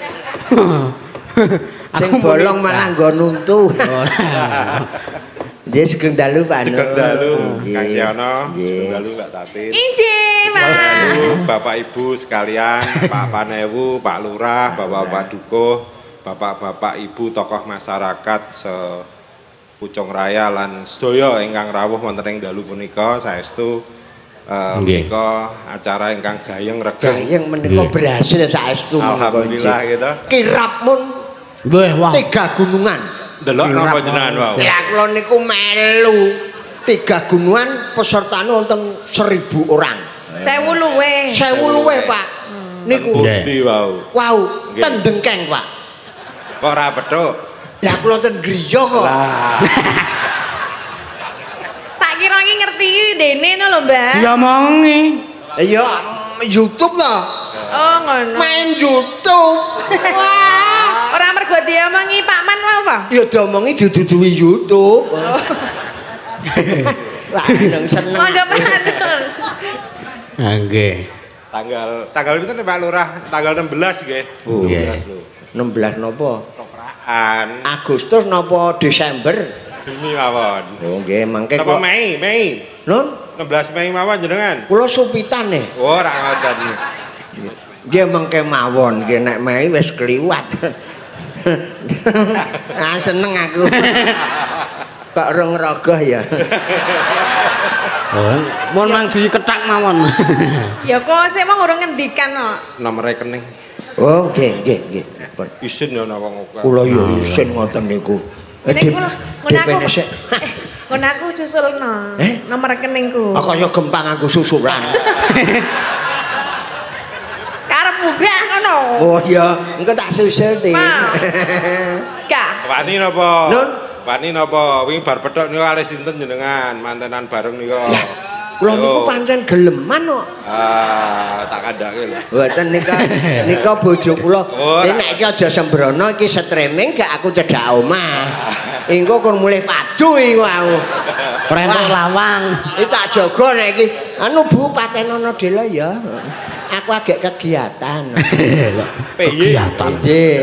sing bolong malah nggo nuntu. Dia sugeng dalu Pak Hanung. Sugeng dalu Nggih. Kang Siono, Nggih. sugeng dalu Mbak Tatin. Injih, Mas. Lalu Bapak Ibu sekalian, Pak Panewu, Pak Lurah, Bapak-bapak Dukuh, Bapak-bapak Ibu tokoh masyarakat se Pucung Raya lan sedaya ingkang rawuh wonten ing dalu punika saestu eh, Nggih. menika acara ingkang gayeng regeng. Gayeng menika Nggih. berhasil saestu menika. Alhamdulillah gitu. Kirapmun Wah, wah. tiga gunungan. Delok napa jenengan wau. Ya kula niku melu tiga gunungan pesertane wonten seribu orang. Sewu luwe. Sewu luwih Pak. Niku Pundi wau. wow, Nggih. ten Dengkeng Pak. Kok ora petuk? Ya kula ten Griya kok. Lah, Tak kira iki ngerti dene no lho, Mbak. Diomongi. Ya mm, YouTube to. Oh, ngono. Main YouTube. Wah. Ora mergo diomongi Pak Man wae apa? Ya diomongi dudu-duwi YouTube. Lah nang seneng. Monggo Pak Hanung. Ha nggih. tanggal tanggal pinten Pak Lurah? Tanggal enam belas nggih. Oh, Nggih. enam belas napa? Toprakan. Agustus napa Desember? Juni mawon. Oh nggih, mangke Napa kok. Mei? Mei. Nun, enam belas Mei mawon jenengan. kula supitan nih. Oh, ora ngoten. Nggih mengke mawon, nggih nek Mei wis kliwat. Ah seneng aku. Kok rong rogoh ya. Oh, mun mang diketak mawon. Ya kok sik mau urung ngendikan kok. Nomor rekening. Oh nggih nggih nggih. Pun. Isin ya napa ngono. Kula yo isin ngoten niku. Nek kula ngono aku. D P sik. Eh, ngono aku susulno. Eh? Nomor rekeningku. Ah kaya gempang aku susuran. Karepmu gak ngono. Oh iya, engko tak susul ti. Ma. Gak. Wani napa? Nun. Wani napa? Wingi bar pethuk niku kalih sinten jenengan? Mantenan bareng nika. Kula niku pancen geleman kok. Ah, tak kandhake lho. Mboten nika nika bojo kula. Nek iki aja sembrono iki streaming gak aku cedhak omah. Engko kon mulih padu iki aku. Rentok lawang. Iki tak jaga nek iki. Anu Bu patenono dela ya. Aku agek kegiatan. Kegiatan. Nggih.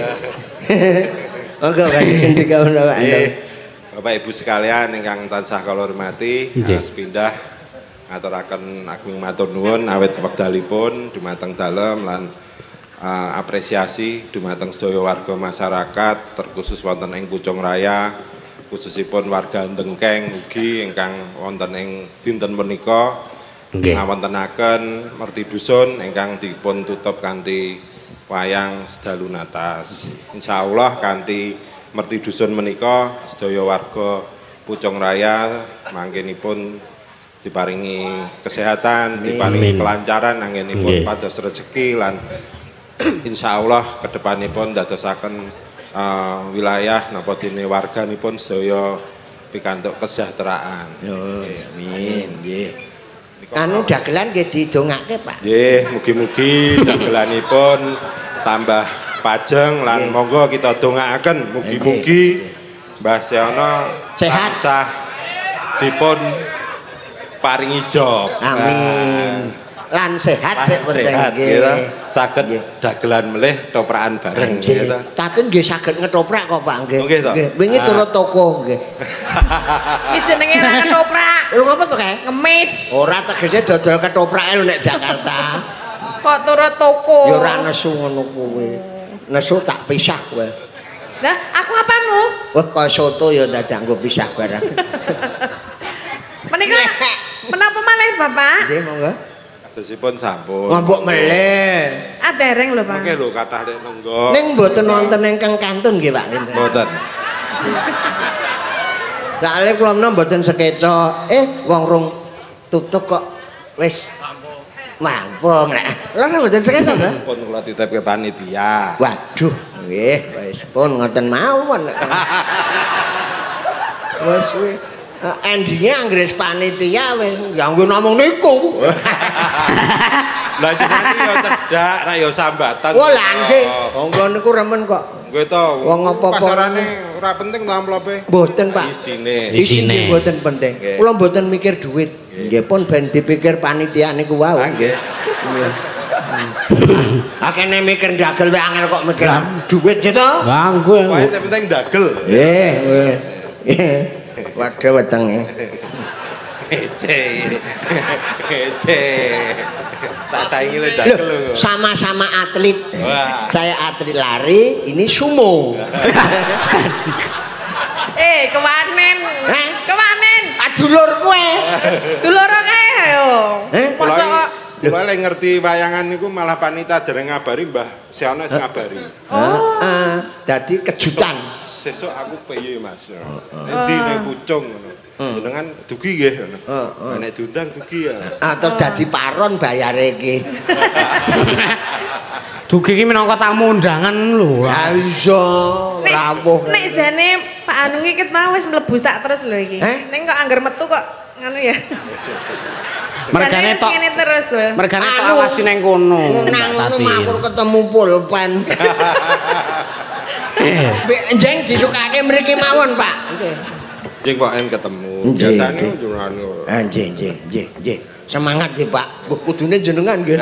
Monggo badhe dikawon Pak. Bapak Ibu sekalian ingkang tansah kula hormati, sepindah ngaturaken agung matur nuwun awit wekdalipun dumateng dalem lan uh, apresiasi dumateng sedaya warga masyarakat terkhusus wonten ing Pucung Raya khususipun warga Dengkeng ugi ingkang wonten ing dinten menika ngawontenaken merti dusun ingkang dipun tutup kanthi wayang sedalu natas. Insyaallah kanthi merti dusun menika sedaya warga Pucung Raya mangkenipun diparingi kesehatan, diparingi kelancaran anggenipun pados rezeki lan insyaallah kedepanipun dadosaken uh, wilayah napa dene warganipun sedaya pikantuk kesejahteraan. Yo, amin nggih. Anu dagelan nggih didongake, Pak. Nggih, mugi-mugi dagelanipun tambah pajeng lan monggo kita dongaaken mugi-mugi Mbah Seana sehat dipun paringi job. Amin. Lan sehat sik penting nggih. Saged dagelan melih toprakan bareng nggih. Tatun nggih saged ngetoprak kok Pak nggih. Nggih. Wingi turut toko nggih. Wis jenenge ra ketoprak. Lho ngopo to kae? Ngemis. Ora tegese dodol ketoprake lho nek Jakarta. Kok turut toko. Ya ora nesu ngono kuwi. Nesu tak pisah kowe. Lah, aku apamu? Wah, kok soto ya dadak nggo pisah barang. Menika menapa malih Bapak? Nggih, monggo. Kadosipun sampun. Ngombok meleh. Ah dereng lho, Pak. Mengke lho kathah nek nunggu. Ning mboten wonten ingkang kantun nggih, Pak. Mboten. Lah ale kula menawa mboten sekeca, eh wong rong tutuk kok wis mampung nek. Lah mboten sekeca to? Pun kula titipke panitia. Waduh, nggih, wis pun ngoten mawon. Wis wis endinge anggere panitia wis nganggo namung niku. Lah jenengan yo cedhak ra yo sambatan. Wah, lah nggih. Monggo niku remen kok. Nggih to. Wong apa-apa pasarane ora penting to amplope. Mboten, Pak. Isine. Isine mboten penting. Kula mboten mikir duit. Nggih pun ben dipikir panitia niku wae. Nggih. Akene mikir dagel wae angel kok mikir duit gitu. Ganggu. Wae penting dagel. Nggih. Waduh wetenge. Ece. Ece. Tak saingi le dagel lho. Sama-sama atlet. Wah. Saya atlet lari, ini sumo. Eh, kewanen. Hah? Kewanen. Adulur kowe. Dulur kae yo. Eh, mosok kok Kula lek ngerti wayangan niku malah panitia dereng ngabari Mbah Seana sing ngabari. Oh, uh, dadi kejutan. Sesuk aku piye Mas. Endi nek Pucung ngono. Jenengan dugi nggih ngono. Heeh. Nek diundang dugi ya. Atau dadi paron bayare iki. Dugi iki minangka tamu undangan lho. Ya iso rawuh. nek jane Pak Anu iki ket mau wis mlebu sak terus lho iki. Ning kok angger metu kok ngono ya. Mergane tok ngene terus lho. Mergane tok awasi nang kono. Nang ngono makur ketemu pulpen. Mbek njeng disukake mriki mawon, Pak. Nggih. Jeng kok en ketemu. Nggih, Biasane nggih. njuran ngono. Ah nggih nggih nggih nggih. Semangat nggih, Pak. Mbok kudune jenengan nggih.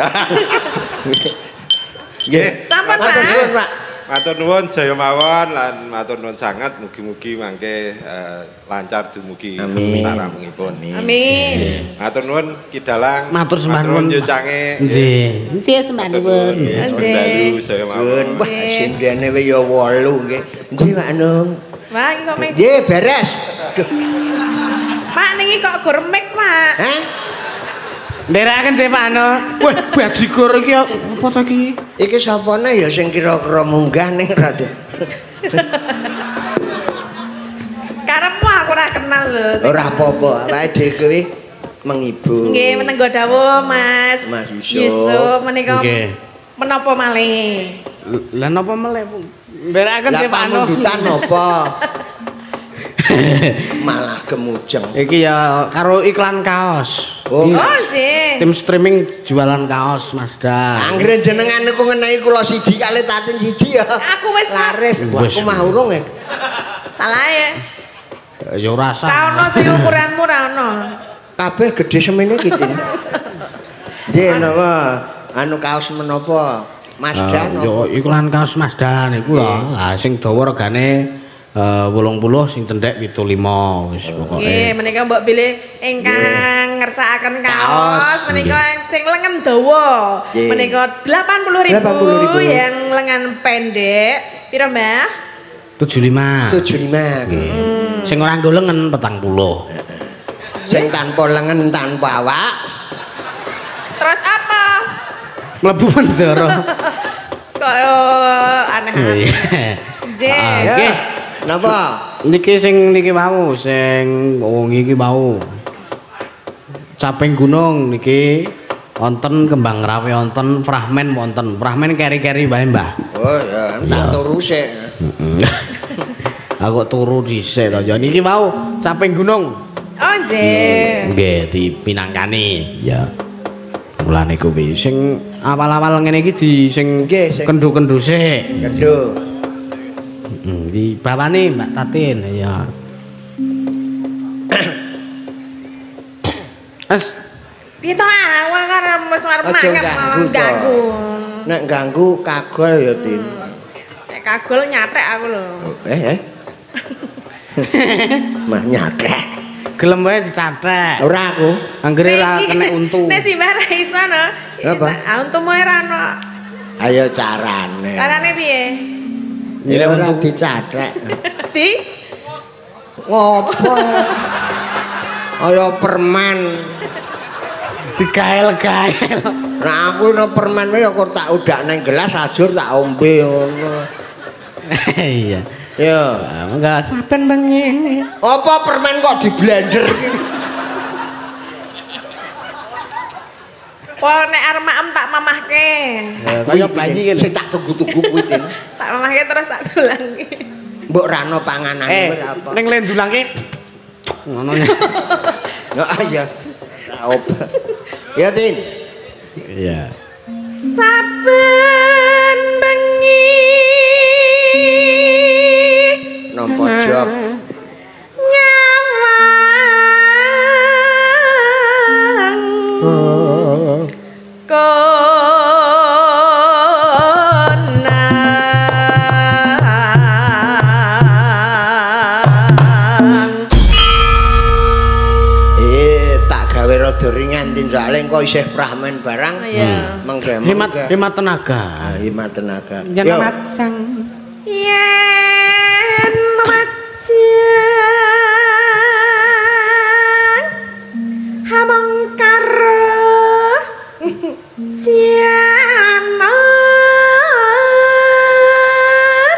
Nggih. Sampun, Pak. Matur nuwun, Pak. Matur nuwun saya mawon lan matur nuwun sangat mugi-mugi mangke eh, lancar dumugi Amin. saramungipun. Amin. Matur nuwun Ki Dalang. Matur sembah nuwun. Nggih cange. Nggih. Nggih sembah nuwun. Dalu saya mawon. Wah, sindene wae ya wolu nggih. Nggih, Pak Anung. Wah, iki kok mek. Nggih, beres. Pak niki kok gurmek, Pak. Hah? Nderaken sih Pak Ano. Wah, bajigur iki apa to iki? Iki sapane ya sing kira-kira munggah ning rada. Karepmu aku ora kenal lho. Ora apa-apa, awake dhewe kuwi menghibur. Nggih, menenggo dawuh Mas. Mas Yusuf. Yusuf menika Nggih. menapa malih? Lah napa meleh, Bu? Nderaken sih Lah Pak Ano. pamundutan apa? Malah kemujeng. Iki ya karo iklan kaos. Oh, Iki Oh, nggih. tim streaming jualan kaos Mas Dan. Anggere jenengan niku ngenehi kula siji kali tatin siji ya. Aku wis laris. Wah, Wis. aku mah urung ya. salah ya. Ya ora sah. Ra ono sing ukuranmu ra ono. Kabeh gedhe semene iki. Nggih napa anu kaos menapa? Mas Dan. Yo iklan kaos Mas Dan iku lho. Lah sing dawa regane eh wolung puluh sing cendhek pitu lima wis pokoke. Nggih, menika mbok pilih ingkang ngersakaken Kaos. kaos menika sing lengan dawa. Nggih. Menika delapan puluh ribu, delapan puluh ribu. yang lengan pendek. Piro, Mbah? tujuh puluh lima. tujuh puluh lima. Sing ora nggo lengen petang puluh. Sing tanpa lengan tanpa awak. Terus apa? Mlebu penjara. Kok eh, aneh-aneh. Nggih. Ah, Ya. Oke. Napa? Niki sing niki wau sing wong iki wau. Caping gunung niki wonten kembang rawe wonten fragmen wonten. Fragmen keri-keri wae, Mbah. Oh ya, tak turu sik. Heeh. Aku turu dhisik to. Ya niki wau caping gunung. Oh, nggih. Nggih dipinangkani ya. Mulane kuwi sing awal-awal ngene iki di sing Nggih, sing- kendu-kendu sik. Kedho. Heeh, di bawahne Mbak Tatin ya. Es Piye to awak karo wis arep Aja mangkat ganggu, toh. ganggu. Nek ganggu kagol ya, Tin. Nek kagol nyatek aku lho. Eh, eh. Mah nyatrek. gelem wae dicathek. Ora aku. Anggere ra kena untu. Nek simbah ra iso no. Apa? Ah untumu ora ono. Ayo carane. Carane piye? Nyilih Ora untu dicatrek. Di Ngopo? Ayo permen. digael-gael. Nah aku no permen wae kok tak udak nang gelas ajur tak ombe ngono. Iya. Ya. Enggak saben bengi. Apa permen kok di blender iki? Kok nek arep maem tak mamahke. Kaya bayi iki sing tak tunggu-tunggu kuwi Tin. Tak mamahke terus tak dulangi. Mbok rano panganan Eh, apa? ning lendulange ngono ya. Ya iya. Opo. Ya Tin. Iya. Saben bengi Nampa job. nyawang konang. Eh, tak gawe rada ringan Tin soalé engko isih prahmen barang. Iya. Mengke Hemat mengke. hemat tenaga. Ah, hemat tenaga. Jan Yo. macang. Yen wajang hamong karo cianar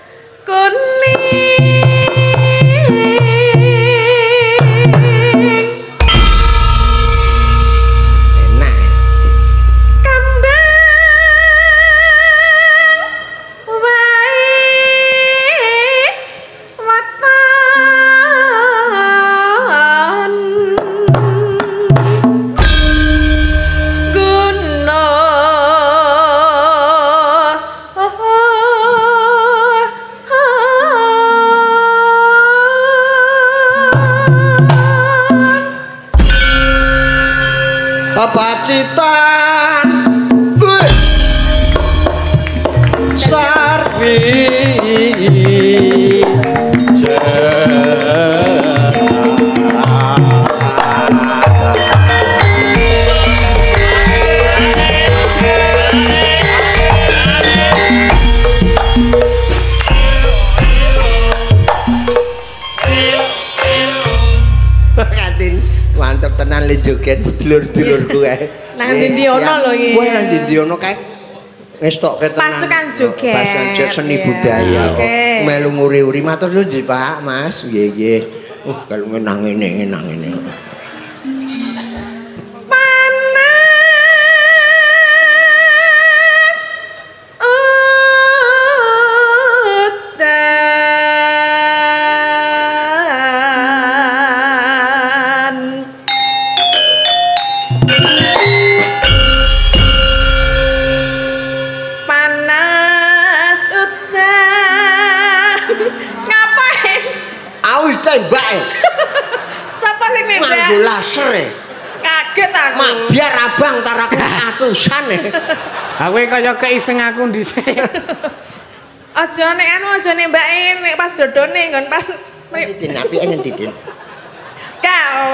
kuning Enak. kambang wae watan guna Apa citan? Wih. Sarwi. Katin mantep tenan le joget dulur-dulurku kae. Nang ndi ono lho iki. Kowe nang ndi ono kae. Wis tok tenan. Pasukan joget. Pasukan joget seni Iya, budaya. oke. Melu nguri-uri matur nuwun Pak, Mas. Nggih, nggih. Uh, kalau ngenang ngene, ngenang ngene. panas udan nembake. Sapa sing nembak? Nganggo laser e. Kaget aku. Mak biar abang tar aku atusan e. Aku kaya keiseng aku dhisik. Aja nek anu aja nembake nek pas dodone nggon pas Titin apike ngentitin. kau.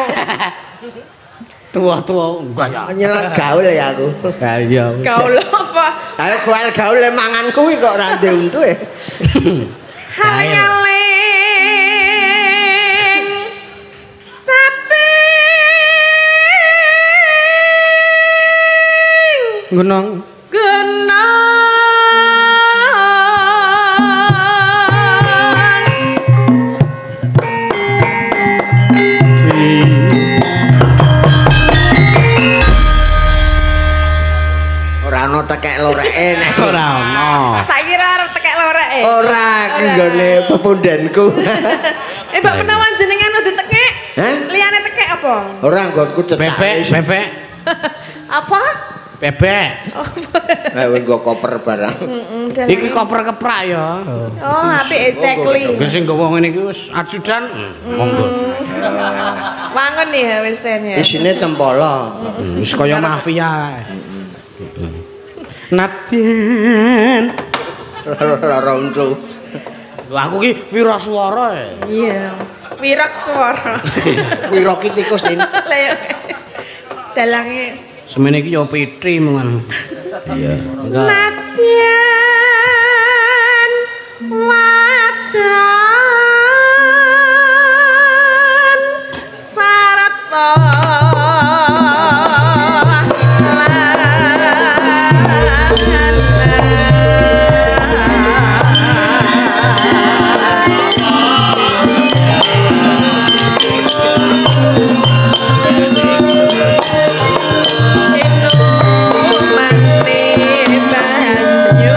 Tua-tua enggak ya. Nyelak gaul ya aku. Ha iya. Kau lho apa? Ayo gaul gaul le mangan kuwi kok ora ndek untu e. Haling-aling caping Gunung. genang Ora ono tekek loreke nek. Ora ono. tak kira arep tekek loreke. Ora ki nggone pepundenku. Eh Mbak menawan jenengan udah tekek? Hah? Liyane tekek apa? Ora nggonku cetak. Bebek, bebek. Apa? Bebek. Ayo nggo koper barang. Heeh, dan Iki koper keprak ya. oh, apike cekli. Wis sing nggawa ngene iki wis ajudan. Monggo. Wangun nih ya wisen ya. Isine cempala. Wis kaya mafia. Natien. Lara untu. Lah aku ki wiraswara e. Iya. Wirak suara. Wira ki tikus ini. Lah ya. Dalange Semene iki ya pitri mengan. Iya. Natien wadan sarata Banyu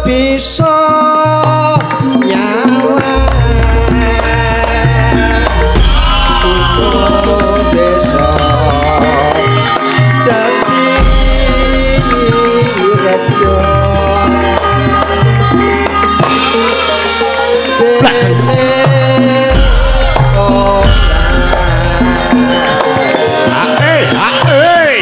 bisa nyawa ukur desa dadi rejo dene oh Ae, ae.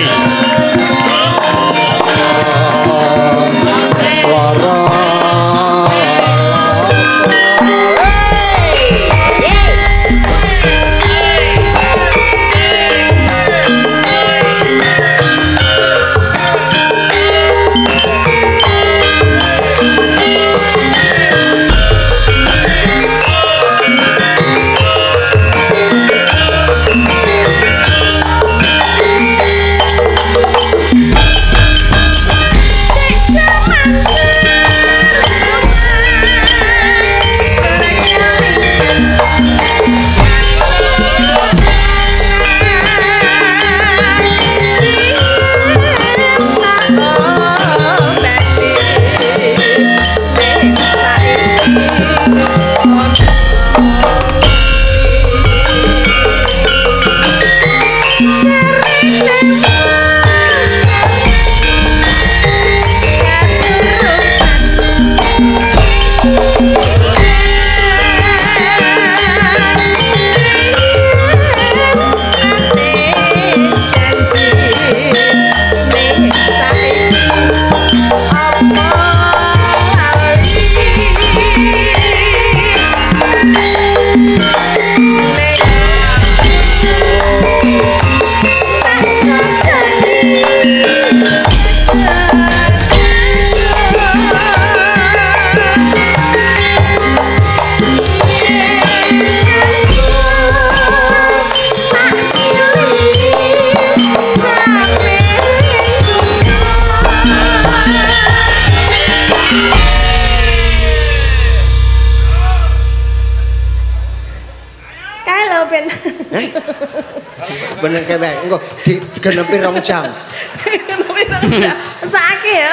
bener kene engko digenepi rong jam. Genepi rong jam. Sakake ya.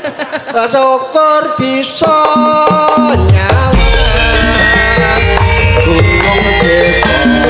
Syukur bisa nyawa gunung desa.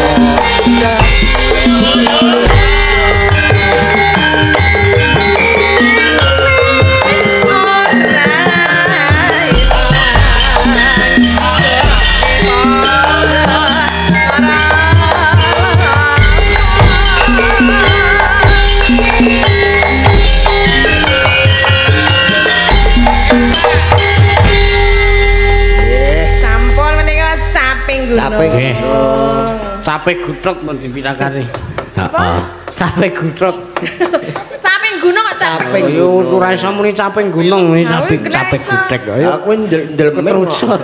Capek capek gutruk mun dipinakani. Heeh. Capek gutruk. Capek gunung kok capek. Yo ora iso muni capek gunung, ini capek capek gutrek. Ayo aku ndelem terusut.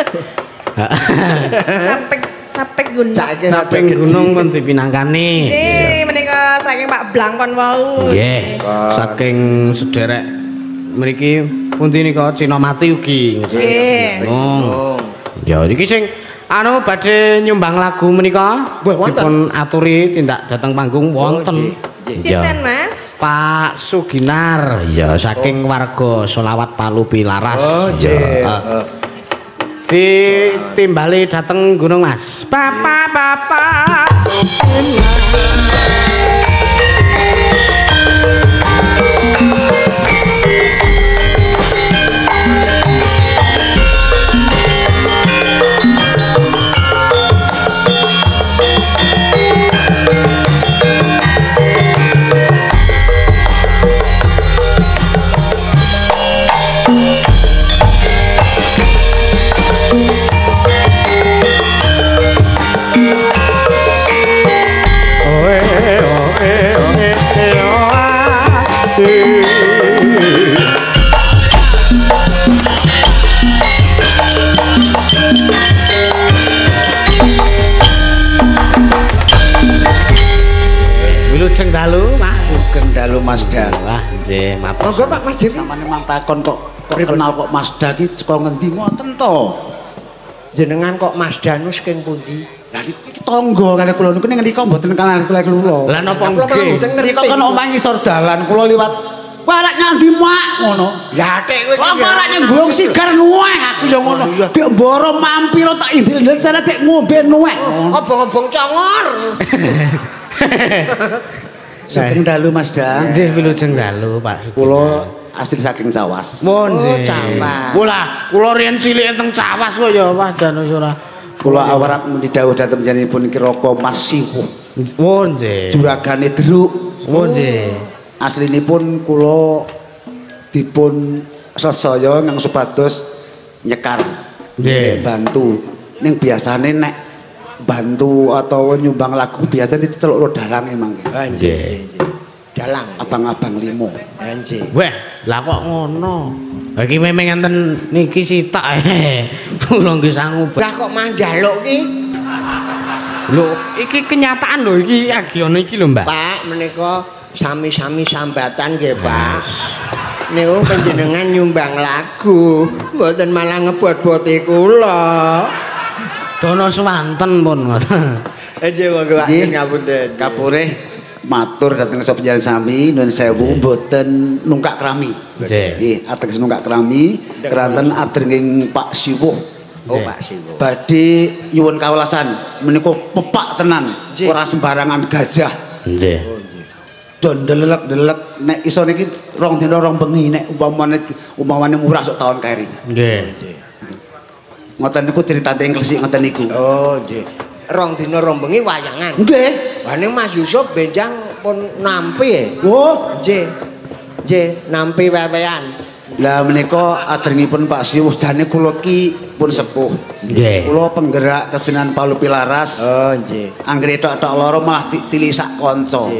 Capek capek gunung. Capek gunung pun dipinangkani. Nggih, menika saking Pak Blangkon wau. Nggih. Saking sederek mriki pundi nika Cinomati ugi. Nggih. Oh. Ya iki sing anu badhe nyumbang lagu menika dipun aturi tindak dateng panggung wonten. Sinten Mas? Pak Suginar ya saking warga Solawat Palu Pilaras. Oh nggih. Ditimbali dateng Gunung Mas. Bapak bapak Wilujeng dalu, Mas. Sugeng dalu Mas Dan. Wah, nggih, matur. Monggo Pak Mas Dewi. Samane mantakon kok kok kenal kok Mas Dan iki saka ngendi mboten to? Jenengan kok Mas Dan saking pundi? Lah iki tangga kali kula niku ning ngrika mboten kenal kula kula. Lah napa nggih? Ngrika kan omah ngisor dalan kula liwat Kowe arek nyandi mak ngono. Lah tek kowe Kok arek nyembung sigar nuweh aku ya ngono. Dek mboro mampir tak indil-indil sana dek ngombe nuweh. Obong-obong congor. Sugeng dalu Mas Dang. Nggih wilujeng dalu Pak Sugeng. Kula asli saking Cawas. Mun Oh, nggih. Cawas. Kula kula riyen cilik teng Cawas kok ya wajan wis ora. Kula awarat muni dawuh dhateng jenenganipun Kiraka Mas Siwuh. Oh nggih. Juragane Deruk. Oh nggih. Aslinipun kula dipun sesaya nang supados nyekar. Nggih. Bantu. Ning biasane nek bantu atau nyumbang lagu biasa diceluk dalange mangke. Ah nggih. Dalang Abang-abang limo. anjing. Weh, lah kok ngono. Lah iki memeng enten niki sitak eh. Kula nggih sangu. Lah kok manjaluk ki? Lho, iki kenyataan lho iki agiyane iki lho, Mbak. Pak menika sami-sami sambatan nggih, Pak. Niku panjenengan nyumbang lagu, mboten malah ngebot-boti kula. Dono swanten pun ngoten. Nggih, monggo Pak ngapunten. Kapureh matur dhateng sapa panjenengan sami nuwun sewu mboten nungkak krami. Nggih. Nggih, ateges nungkak krami keranten adrenging Pak Siwuh. Oh, Pak Siwo. Badhe nyuwun kawelasan menika pepak tenan, ora sembarangan gajah. Nggih. Jon delek-delek nek iso niki rong dina rong bengi nek umpamane umpamane murah sok taun keri. Nggih. Ngoten niku critane klesik ngoten niku. Oh, nggih. Rong dina rong bengi wayangan. Nggih. Lah ning Mas Yusuf benjang pun nampi e. Oh, Nggih. Nggih, nampi wewean. lah menika adrengipun Pak Siwuh jane kula ki pun sepuh. Nggih. Kula penggerak kesenian Palu Pilaras. Oh, nggih. Anggere tok-tok loro malah tili sak kanca.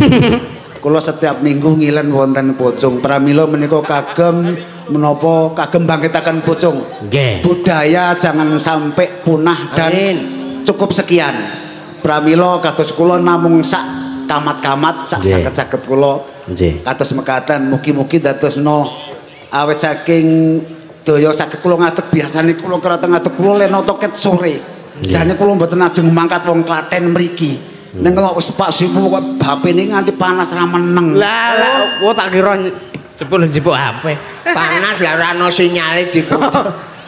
Kula setiap minggu ngilen wonten Pucung. Pramila menika kagem menapa kagem bangkitaken Pucung. Nggih. Budaya jangan sampai punah dan Amin. cukup sekian. Pramila kados kula namung sak kamat-kamat sak Nggih. saged-saged kula. Nggih. Kados mekaten mugi-mugi dadosno awet saking daya saged kula ngadeg biasane kula keraten ngadeg kula lena toket sore. Jane kula mboten ajeng mangkat wong Klaten mriki. Ning kok wis Pak Siwuh kok bapene nganti panas ra meneng. Lah, lah, kok tak kira jebul njipuk H P. Panas lah ora ana sinyale diputer.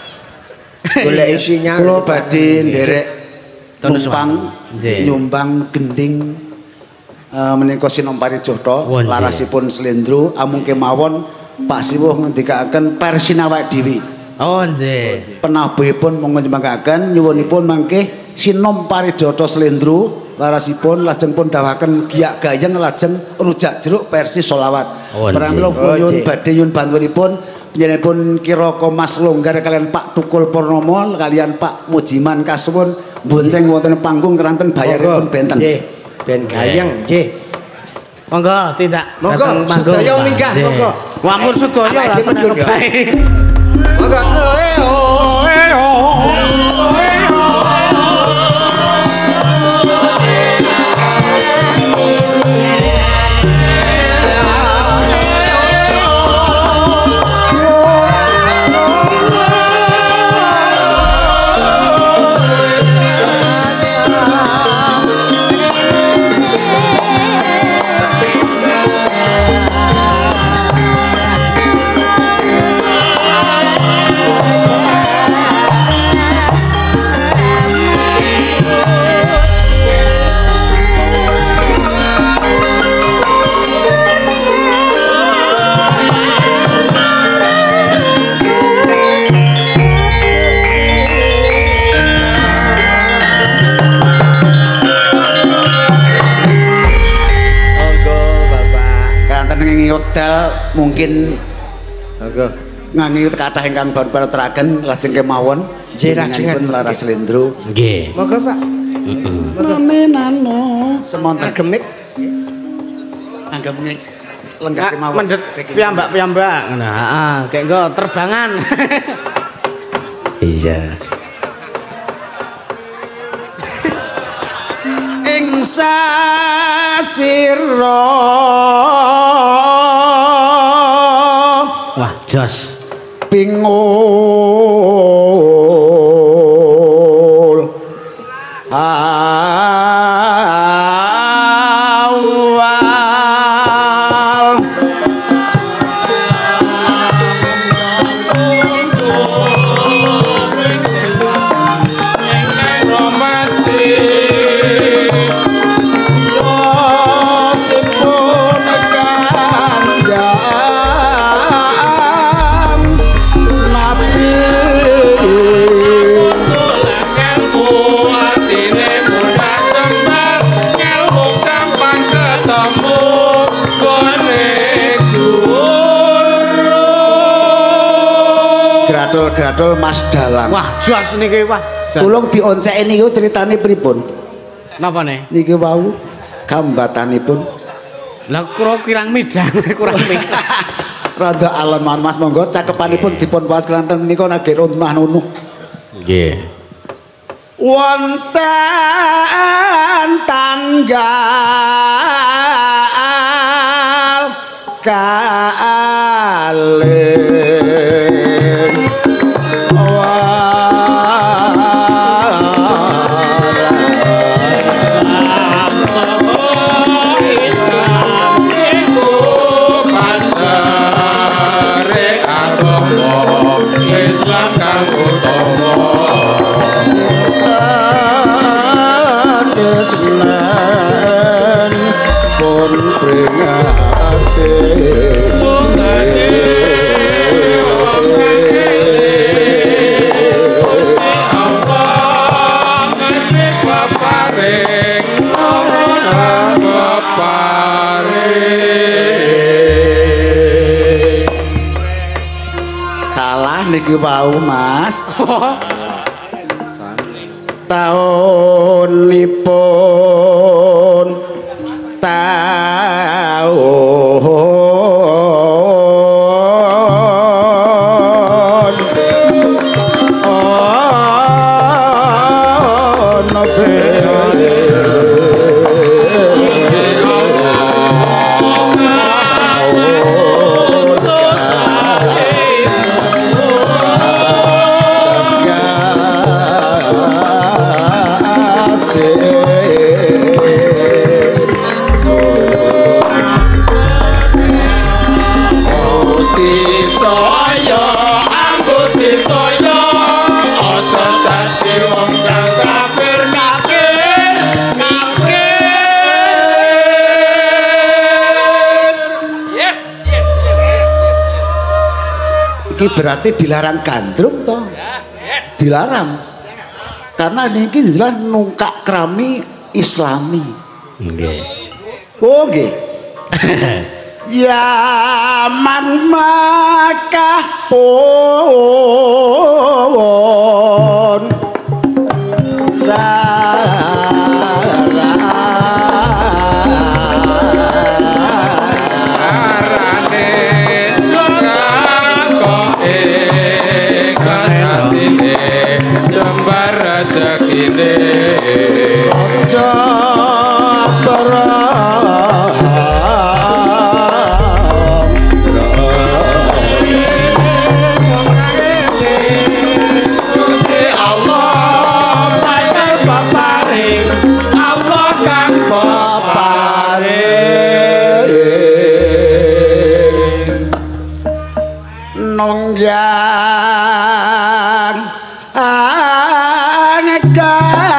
Golek sinyal. Kula badhe nderek Tono numpang Nggih. nyumbang gending eh, menika Sinompari Jotha Wah, nggih. larasipun Slendro amung kemawon Pak Siwuh ngendikaken persinawak dhewe. Oh nggih. Penabuhipun monggo nyembangkaken nyuwunipun mangke Sinompari Jotha Slendro larasipun lajeng pun dawaken giyak gayeng lajeng rujak jeruk versi solawat. Oh, Pramila nggih. Oh, nyuwun nggih. badhe nyuwun bantunipun panjenenganipun Kiraka Mas Longgar kalian Pak Tukul Purnomo kalian Pak Mujiman kasuwun bonceng wonten panggung keranten bayaripun benten. Nggih. Ben gayeng nggih. Monggo tidak Monggo, dateng panggung, sedaya Pak. minggah, Nggih. monggo. Wamur sedaya Awake ora dhewe medhun, ya. bae. Monggo. Eh, oh. Monggo, Bapak. Keranten ing hotel mungkin Monggo. ngangge kathah ingkang baru paraturaken lajeng kemawon Nggih, lajengan. pun laras Slendro. Nggih. Monggo, Pak. Namenano semonten Gemik. anggap lenggah Nggak kemawon. mendet piyambak-piyambak ngono. Heeh, kayak engko terbangan. Iya. Ing sasira Wah, jos. pingul awal Gadol Mas Dalang. Wah, jos niki wah. Tulung dionceki niku critane pripun? Napane? Niki wau gambatanipun. Lah kira kirang midang, kurang midang. Rada alon mawon Mas, monggo cakepanipun dipun waos kelanten menika nggih rumah nunuh. Nggih. Wonten tanggal kalih Islam kang utama Desnen pun peringati Allah ngerti peparing Allah peparing salah niki wau Mas. Taunipun taun ono iki berarti dilarang gandrung toh? Dilarang. Karena niki jelas nungkak kerami Islami. Nggih. Oh nggih. Yaman Makkah pun jembar rezekine ojo Gusti Allah pancen peparing Allah kang peparing nongyang aneka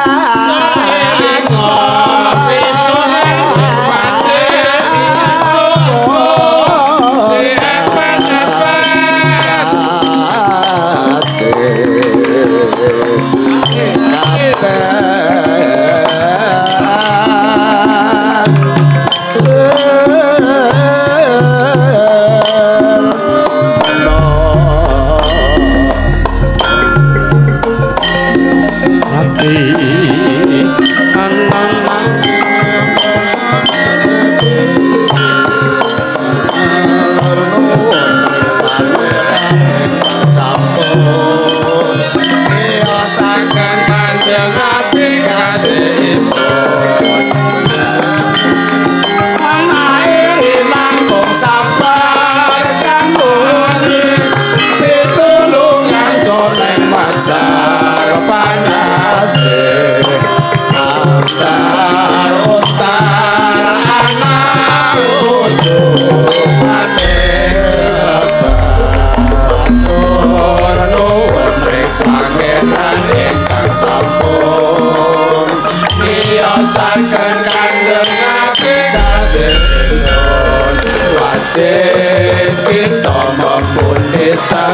kita mempunyai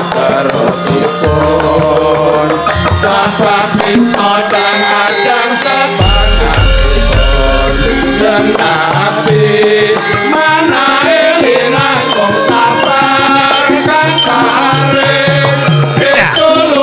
sakarosipun sahabat kita dan adang sebangatipun dan Nabi mana elinang kong sabar kan tarik itu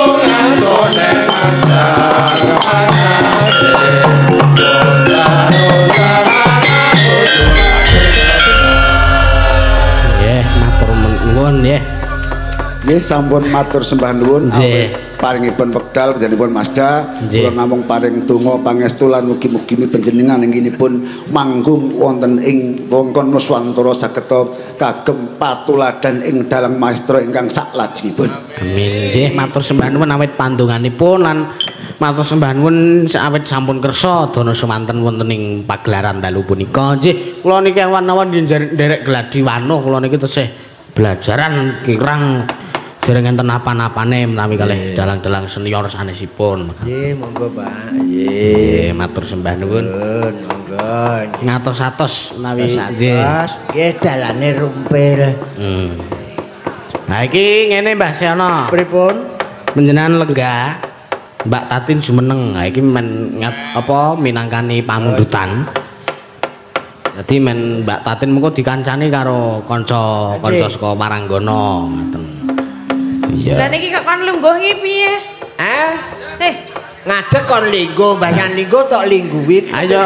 Nggih sampun matur sembah nuwun awit paringipun wekdal panjenenganipun Masda kula namung paring donga pangestu lan mugi-mugi panjenengan inginipun manggung wonten ing wewengkon Nuswantara sageta kagem patuladan ing dalang maestro ingkang saklajengipun. Amin. Nggih matur sembah nuwun awit pandonganipun lan matur sembah nuwun awit sampun kersa dana semanten wonten ing pagelaran dalu punika. Nggih kula niki awan-awan nderek gladi wanuh kula niki tesih belajaran kirang dereng enten apa-apane menawi kalih dalang-dalang senior sanesipun. Nggih, monggo, Pak. Nggih, matur sembah nuwun. Monggo. Ngatos-atos menawi nggih. Nggih, dalane rumpil. Hmm. Nah iki ngene Mbah Seana. Pripun? Panjenengan lenggah Mbak Tatin jumeneng. Nah iki men ngat, apa minangkani pamundutan. Jadi men Mbak Tatin mengko dikancani karo kanca-kanca saka Maranggana ngoten. Iya. Lah niki kok kon lungguh iki piye? Eh, Eh, ngadeg kon linggo, mbayan linggo tok lingguwi. Ayo.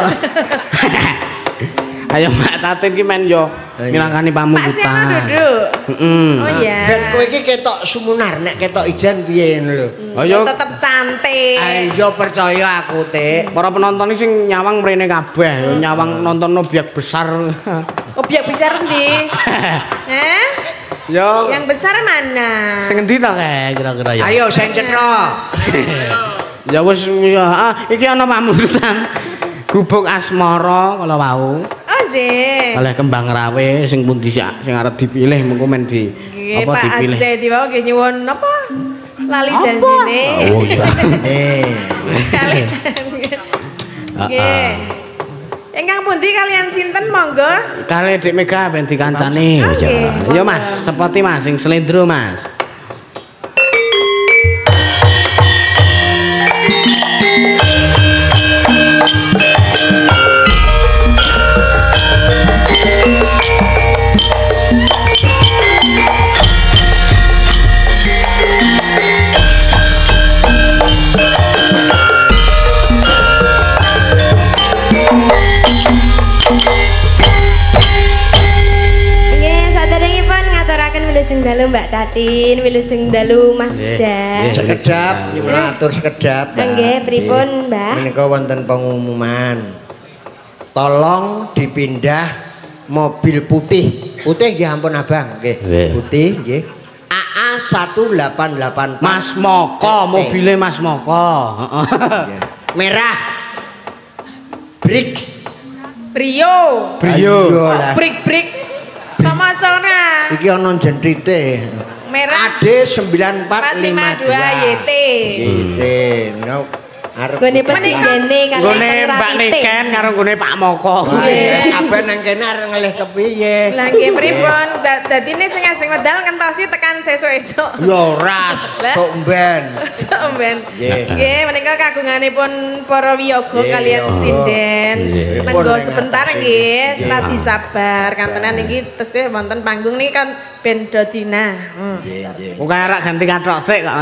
Ayo Mbak Tatin ki men yo minangkani Pak pamundutan. Seno duduk. Heeh. Oh iya. Dan kowe iki ketok sumunar nek ketok ijan piye ngono lho. Ayo tetep cantik. Ayo percaya aku, Tik. para penonton iki sing nyawang mrene kabeh, yo nyawang nonton obyek besar. Obyek besar endi? Eh? Yo Yang besar mana? sing endi to kae kira-kira ya? Ayo sing cetha. Ya wis ya, ah, iki ana pamundutan gubuk asmara kala wau. Oh, nggih. Oleh kembang rawe sing pundi sing arep dipilih mengko men di Nggih, apa Pak dipilih. Haji Diwau nggih nyuwun napa? Lali janjine. Oh iya. Eh. Kalian. Nggih. Ingkang pundi kalian sinten monggo? Kali Dik Mega ben dikancani. Oke, Ya. monggo. Yo Mas, sepoti Mas sing slendro Mas. Nggih, saderengipun ngaturaken wilujeng dalu Mbak Tatin, wilujeng dalu Masda. Sekedap, nyuwun atur sekedap. Mbak. Nggih, pripun, Mbah? Menika wonten pengumuman. Tolong dipindah mobil putih. Putih nggih ampun Abang, nggih. Nggih. Putih nggih. A A satu delapan delapan empat. Mas Moko, mobile Mas Moko. Heeh. Merah. Brick. Brio. Brio. Ayo lah. Brik-brik. Sama cona. Iki ana jentrite. Merah. A D sembilan empat lima empat lima dua Y T. Gitu. No. Arep Gone pesinggene kalian Nggone Mbak Niken karo nggone Pak Moko. Kabeh nang kene arep ngelih kepiye? Lah nggih pripun? Da- Dadine sing ajeng medal ngentosi tekan sesuk-esuk. Ya ora, Lah. sok mben. Samben. Nggih. Nggih, menika kagunganipun para wiyaga Nggih, kalian monggo. sinden. Nggih. Nenggo Pun sebentar ngatasi. nggih, radi sabar. Kantenan iki tesih wonten panggung niki kan ben Dodina. Hmm. Nggih, nggih. Muga arek ganti kathok sik kok.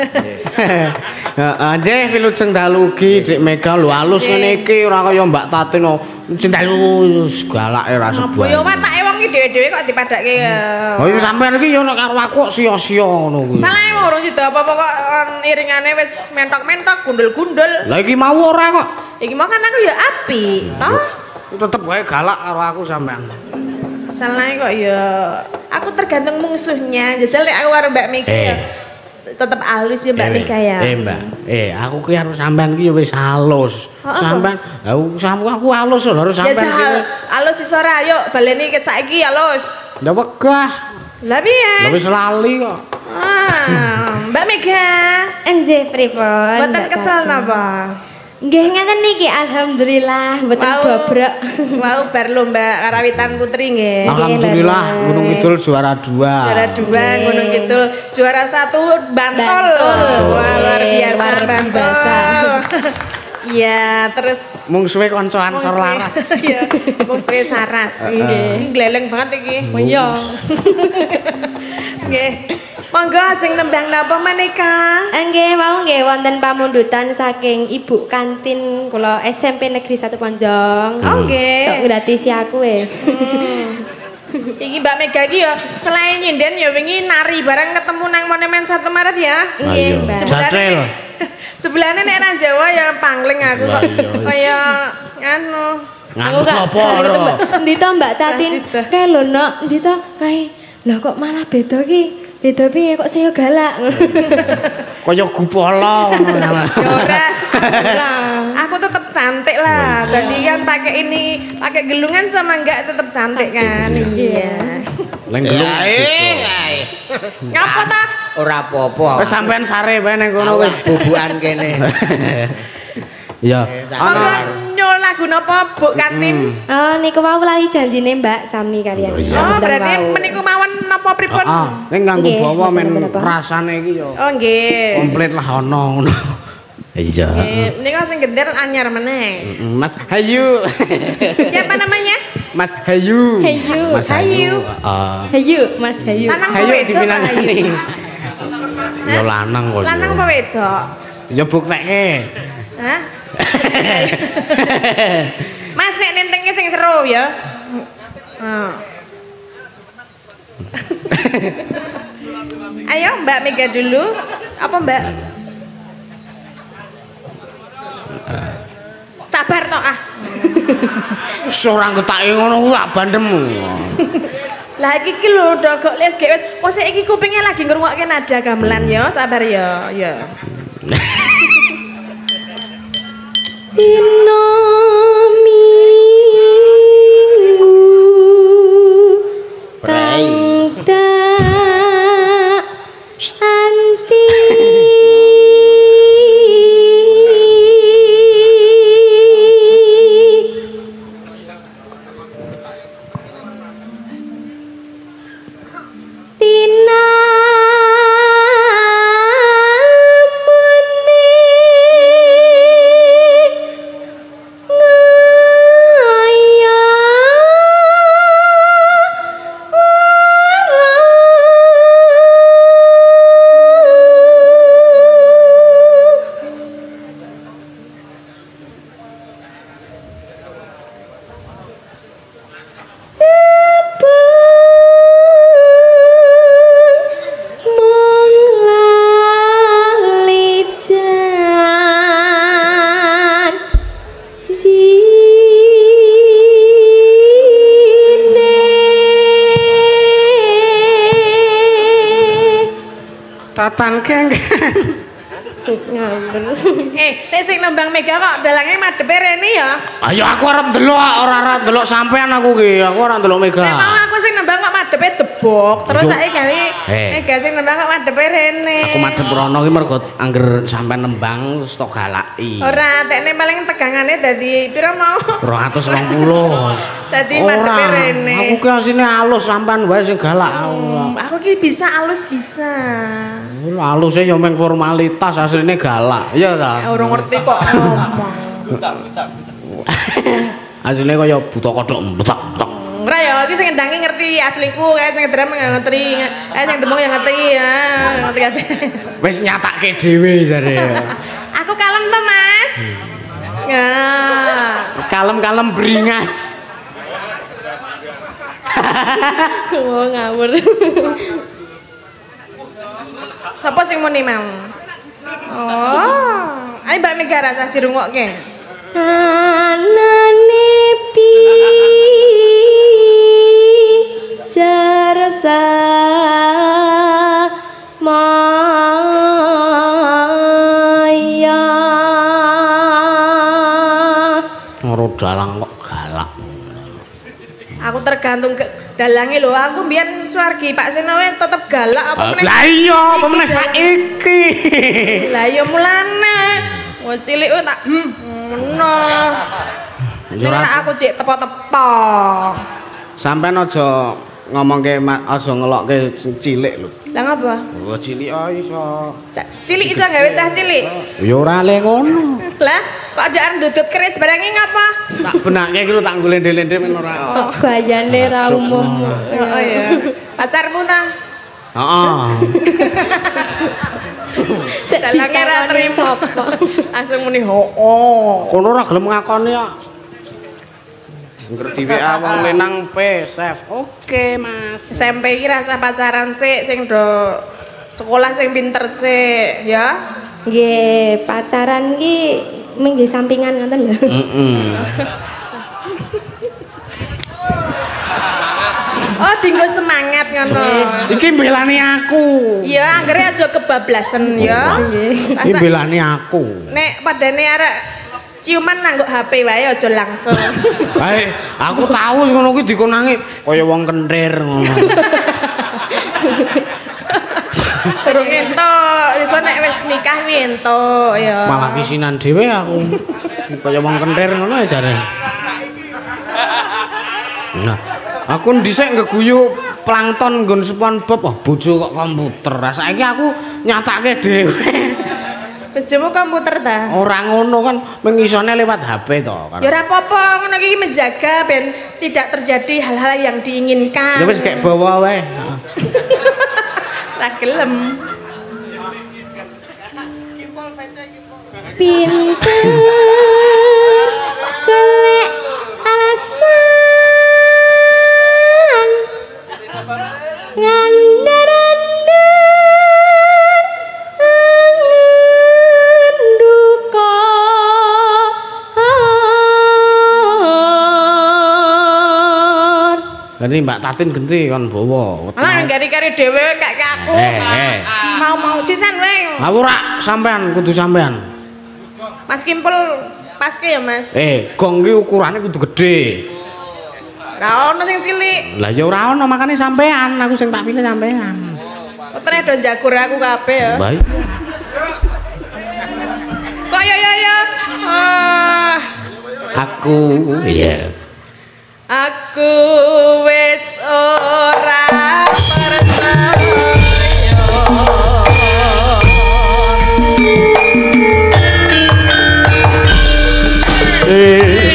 Heeh, nggih wilujeng dalu ugi Dik Mega lho alus ngene iki ora kaya Mbak Tatin oh, dalu galake ra Apa sebuah. ya watake wong iki dhewe-dhewe kok dipadake. Oh iki sampean iki ya nek karo aku kok sia-sia ngono kuwi. Salah urung sida apa-apa kok eh, iringane wis mentok-mentok gundul-gundul. Lah iki mau ora kok. Iki mau kan aku ya apik, toh. Tetep wae galak karo aku sampean. Salahnya kok ya aku tergantung musuhnya. Jajal nek aku karo Mbak Mega Eh. ya tetep halus ya Mbak Eh, Mega ya. Eh Mbak, eh aku ki harus sampean ki ya wis halus. Oh, apa? Sampean, aku sampean aku halus lho harus Ya sampean. sahal, halus wis ora ayo baleni ket saiki halus. Ndak wegah. Lah piye? Lah wis lali kok. Ah, Mbak Mega. Nggih, pripun? Mboten Mbak kesel Tatin? napa? Nggih, ngeten niki alhamdulillah mboten bobrok. Wow, bar lomba karawitan putri nggih. Alhamdulillah leres. Gunung Kidul juara dua. Juara dua, Gunung Kidul. Juara satu, Bantul. Bantul. Wah, luar biasa, Luar Bantul. biasa. Iya, terus Mung suwe koncoan sor laras. Iya, musuhe Saras. Nggih, gleleng banget iki. Oh iya. Nggih. Monggo ajeng nembang napa menika? Nggih, mau nggih wonten pamundutan saking Ibu Kantin kula S M P Negeri satu Ponjong. Oh, nggih. Cok gratisi aku e. Iki Mbak Mega iki ya selain nyinden ya wingi nari bareng ketemu nang Monumen satu Maret ya. Nggih, Mbak. Jatril. Sebelahnya nek nang Jawa ya pangling aku kok kaya anu. Nganu apa ora? Endi to Mbak Tatin? Kae lho nok, endi to kae. Lah kok malah beda ki? Beda piye kok saya galak. Kaya gupala ngono. Ya ora. Aku tetap cantik lah. Tadi kan pakai ini, pakai gelungan sama enggak tetap cantik kan. Iya. Leng gelung. Ngapa ta? Ora apa-apa. Wis sampean sare bae nang kono wis bubukan kene. Ya. Monggo nyul lagu napa Bu Katin? Oh, niku wau lali janjine Mbak sami kalian. Oh, berarti meniku mawon napa pripun? Heeh. Ning nganggo Nggih, bawa men bener-bener, Pak. rasane iki ya. Oh, nggih. Komplit lah ono ngono. Iya. Nggih, niku sing gender anyar meneh. Mas Hayu. Siapa namanya? Mas Hayu. Hayu. Mas Hayu. Heeh. Hayu, Mas Hayu. Lanang apa Hayu wedok? dipinangani. Ya lanang kok. Lanang apa wedok? Ya buktekke. Hah? Mas nek nentengnya sing seru ya. Oh. Ayo Mbak Mega dulu. Apa Mbak? Sabar toh ah. Ora ngetake ngono kuwi lak bandemmu. Lah iki ki lho dogok les ge wis. Posik iki kupingnya lagi ngrungokke nada gamelan ya, sabar ya. Ya. Dino minggu kang dak anti Tina Tatan kengken. ngawur. Eh, nek sing nembang Mega kok dalange madhepe rene ya. Ayo aku arep ndelok ora ora ndelok sampean aku ki. Aku ora ndelok Mega. Nek mau aku sing nembang kok madhepe debok, terus Aduh. saiki gani Eh. Mega sing nembang kok madhepe rene. Aku madhep rono ki mergo angger sampean nembang terus tok galaki. Ora, tekne paling tegangane dadi pira mau? dua ratus lima puluh. Dadi madhepe rene. Aku ki asine alus sampean wae sing galak. Hmm, aku ki bisa alus bisa. Alusnya ya meng formalitas aslinya galak. Iya ta? Eh, Ora ngerti kok ngomong. Aslinya kaya buta kodhok butak tok. Ora ya, iki sing ngendangi ngerti asliku, kae sing ngedram nggak ngerti, kae sing demong ya ngerti ya, ngerti kabeh. Wis nyatake dhewe jare. Aku kalem to, Mas. Ya. Kalem-kalem beringas. Oh, ngawur. Sapa sing muni mau? Oh, ayo Mbak Mega rasa dirungokke. Anane pi jarsa maya Ora dalang kok galak. Aku tergantung ke dalange lho, aku mbiyen suwargi Pak Senowe tetep galak apa meneh. Lah iya, apa meneh saiki? Lah ya mulane. Wong cilik kok tak hmm ngono. Nek nek aku cek tepo-tepo. Sampean aja ngomongke ma- aja ngelokke cilik lho. Lah ngapa? Oh cilik oh iso. Cak, cilik iso gawe cah cilik. Ya ora le ngono. Lah kok ajakan dudut keris barang iki ngapa? Tak benake iki lho tak golende-lende men ora. kok gayane ra umum. Oh iya. Pacarmu ta? Heeh. Dalange ra trimo. Langsung muni ho. Oh. Kono ora gelem ngakoni kok. Ngerti W A wong Lenang P Chef. Oke, Mas. S M P iki rasa pacaran sik sing do sekolah sing pinter sik ya. Nggih, pacaran iki mung nggih sampingan ngoten lho. Heeh. Oh, tinggal semangat ngono. Iki mbelani aku. Ya, anggere aja kebablasan ya. Iki mbelani aku. Nek padane arek ciuman nanggo H P wae aja langsung. Baik, aku tahu sing ngono kuwi dikonangi kaya wong kentir ngono. Durung entuk, iso nek wis nikah kuwi entuk ya. Malah kisinan dhewe aku. Kaya wong kentir ngono ya jare. Nah, aku dhisik ngeguyu plankton nggon SpongeBob, oh bojo kok komputer. Saiki aku nyatake dhewe. Bojomu komputer ta? Ora ngono kan mengisone lewat H P to kan. Ya ora apa-apa, ngono iki menjaga ben tidak terjadi hal-hal yang diinginkan. Ya wis kayak bawa wae. Ra gelem. Pinter golek alasan ngandar-andar angen duka Ganti Mbak Tatin genti kon bawa. Lah gari-gari dhewe kayak aku. Eh, eh. Mau-mau sisan weng. Aku ora sampean kudu sampean. Mas Kimpul paske ya, Mas. Eh, gong ki ukurane kudu gede. Ra ono sing cilik. Lah ya ora ono makane sampean, aku sing tak pilih sampean. Putrane do jagur aku kabeh ya. Baik. Kok ya ya ya. Ah, Aku iya. aku wis ora percaya. Eh.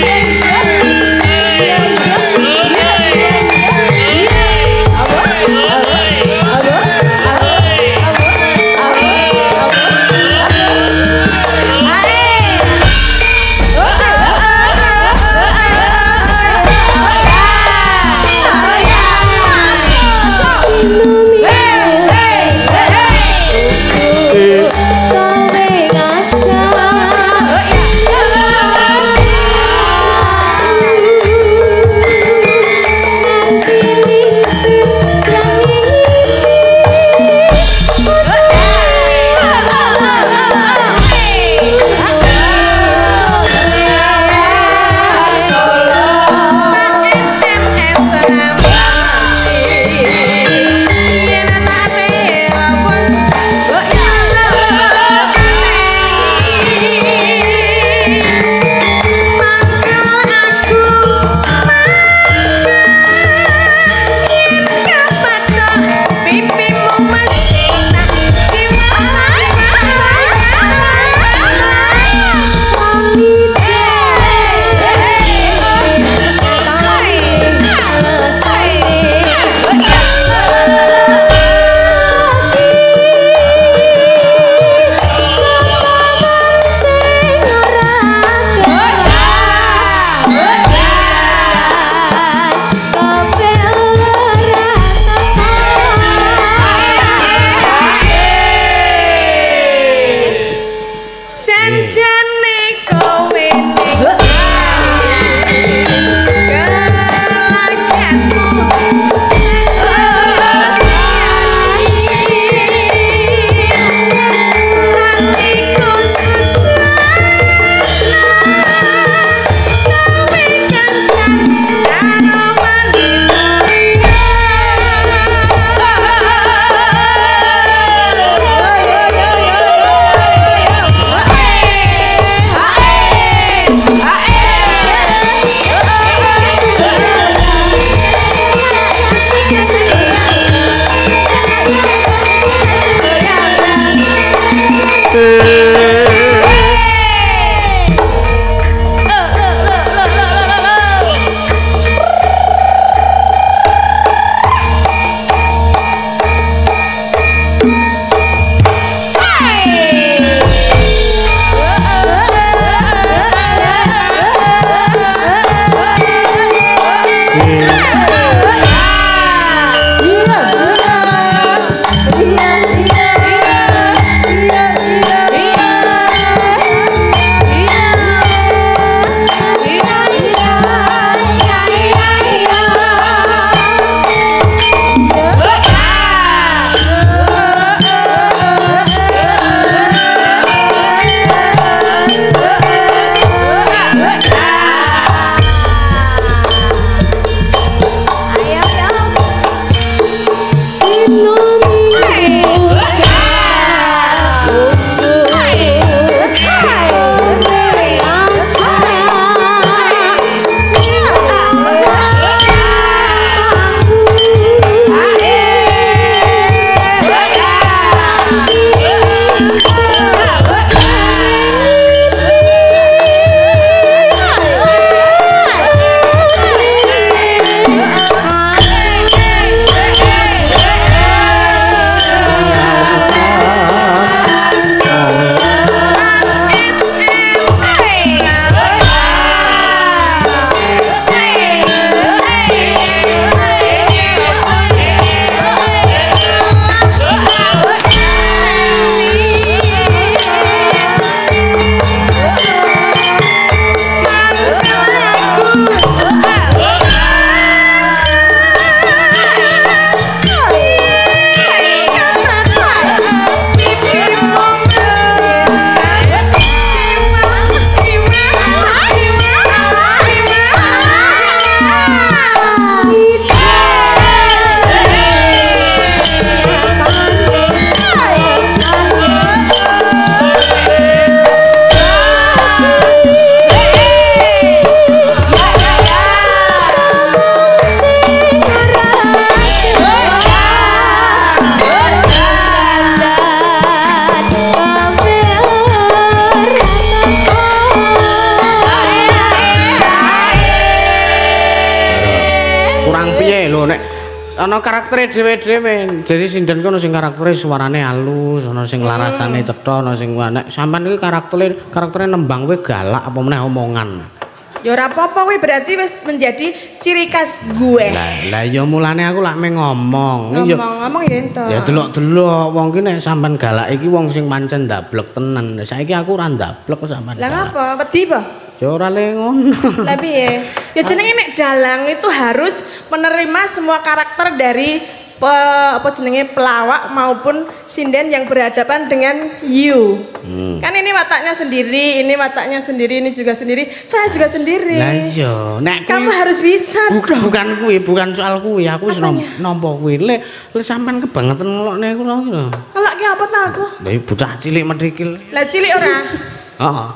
Kurang piye lho nek ana karaktere dhewe-dhewe. Jadi sinden ku ono sing karaktere suarane halus, ono sing larasane cetha, ono sing nek sampean iki karaktere karaktere nembang kuwi galak apa meneh omongan. Ya ora apa-apa kuwi berarti wis menjadi ciri khas gue. Lah lah ya mulane aku lak meng ngomong. Ngomong-ngomong ya ento. Ya delok-delok wong ki nek sampean galak iki wong sing pancen ndablek tenan. Saiki aku ora ndablek kok sampean. Lah ngapa? Wedi apa? Ya ora le ngono. Lah piye? Ya jenenge nek dalang itu harus menerima semua karakter dari pe, apa jenenge pelawak maupun sinden yang berhadapan dengan you. Hmm. Kan ini wataknya sendiri, ini wataknya sendiri, ini juga sendiri, saya juga sendiri. Lah iya, nek kamu harus bisa. Bukan bukan kuwi, bukan soal kuwi, aku wis nampa kuwi. Le, le sampean kebangetan ngelokne aku lho. Ngelok ki apa ta aku? Lah bocah cilik medhikil. Lah cilik ora? Heeh.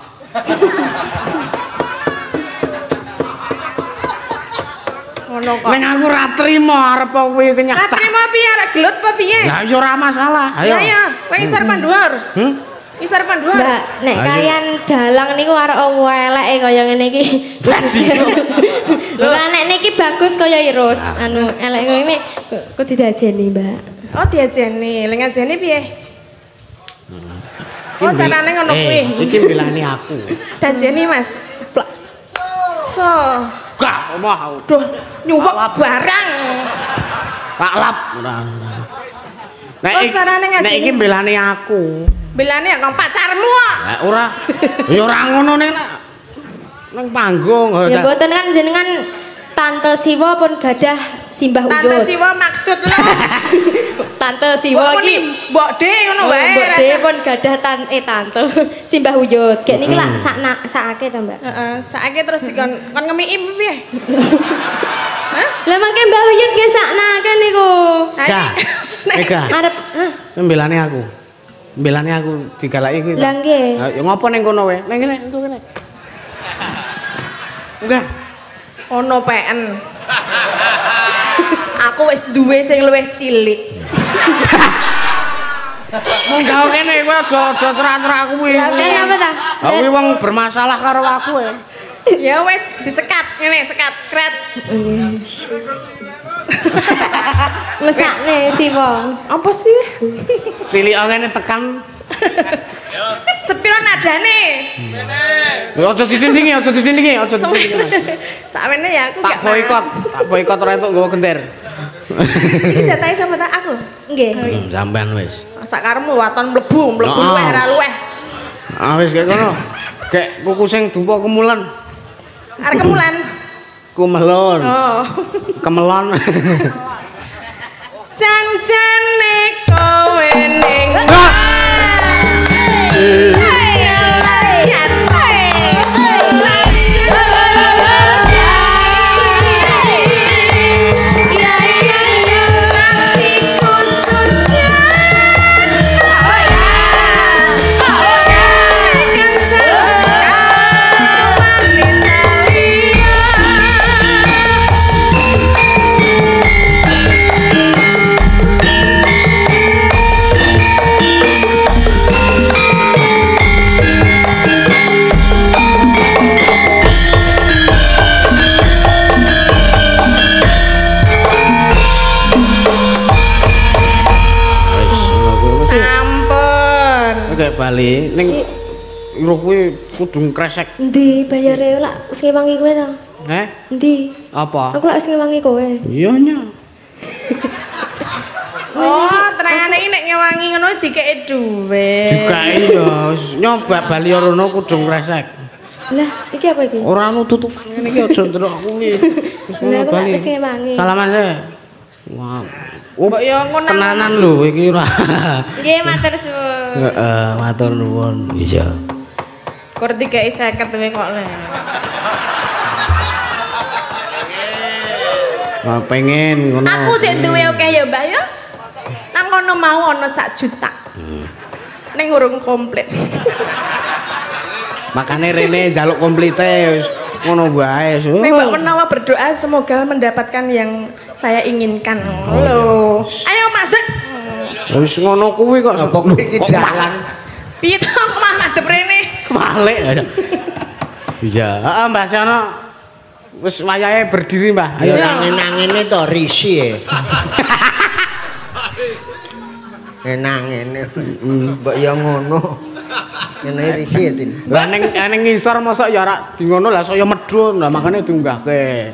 Ngono kok. Ning aku ora trimo arep kuwi kenyataan. Ora trimo piye arek gelut apa piye? Lah ya ora masalah. Ayo. Ya ya, kowe isar panduar. Hmm? Isar panduar. Mbak, nek kalian dalang niku arek wong eleke kaya ngene iki. Lha nek niki bagus kaya Irus, anu elek kaya ngene kok didajeni, Mbak. Oh, diajeni. Lha ngajeni piye? Oh, carane ngono kuwi. Iki bilani aku. Dajeni, Mas. So. Gak mau. Duh, nyuwek barang. Pak lap ora. Nek oh, carane ngajeni. Nek iki belani aku. Belane kok pacarmu kok. Lah ora. Ya ora ngono nek nang panggung. Ya mboten kan jenengan Tante Siwa pun gadah simbah uyut. Tante Siwa maksud lo. Tante Siwa iki Mbok De ngono wae. Mbok De pun gadah tan eh tante simbah uyut. Kayak niki lak sakna sakake to, Mbak. Heeh, sakake terus dikon kon ngemiki piye? Hah? Lah mangke Mbah Uyut nggih saknake niku. Gak. Ega. Arep, hah? Mbelane aku. Mbelane aku digalaki kuwi. Lah nggih. Ya ngopo ning kono wae? Ning kene, engko kene. Enggak. Ono P N. Aku wis duwe sing luwih cilik. Mung gawe kene kowe aja aja cerak-cerak kuwi. Lah apa ta? Ha kuwi wong bermasalah karo aku e. Ya wis disekat ngene, sekat, skret. Mesakne Siwa. Apa sih? Cilik ngene tekan. Sepiro nadane? Ya aja ditindingi, aja ditindingi, aja ditindingi. Sakmene ya aku Tak boikot, tak boikot ora entuk nggawa gender. Iki jatahe sama tak aku. Nggih. Sampean wis. Sak karemu waton mlebu, mlebu luweh ora luweh. Ah wis kaya ngono. Kek kuku sing dupa kemulan. Arek kemulan. Kumelon. Oh. Kemelon. Janjane kowe ning Bali ning iro kuwi kudu kresek. Endi bayare lak wis ngewangi kowe to? Heh? Endi? Apa? Aku lak wis ngewangi kowe. Iya nya. Oh, terangane iki nek ngewangi ngono dikeki dhuwit. Dikeki ya, nyoba Bali rono kudu kresek. Lah, iki apa iki? Ora ono tutupan ngene iki aja ndelok kuwi. Wis Lah aku lak Bali. wis ngewangi. Salaman se. Wow. Mbok yo ngono. Tenanan lho iki ora. Nggih, matur suwun. Heeh, matur nuwun. Iya. Kur dikeki seket wae kok le. Wah, pengen ngono. Aku cek duwe akeh ya, Mbak ya. Nang kono mau ana sak juta. Ning urung komplit. Makane rene njaluk komplite wis ngono wae. Ning Mbak menawa berdoa semoga mendapatkan yang saya inginkan. Lho. Ayo madhep. Wis ngono kuwi kok Apa kuwi iki dalang. Piye to kok mah madhep rene? Balik. Iya, heeh Mbak Sono. wis wayahe berdiri, Mbah. Ayo nang-nangene to risi e. Enangene. Mbok ya ngono. Ngene risi ya, Tin. Lah ning ning ngisor mosok ya ora di ngono lah saya medhun. Lah makane diunggahke.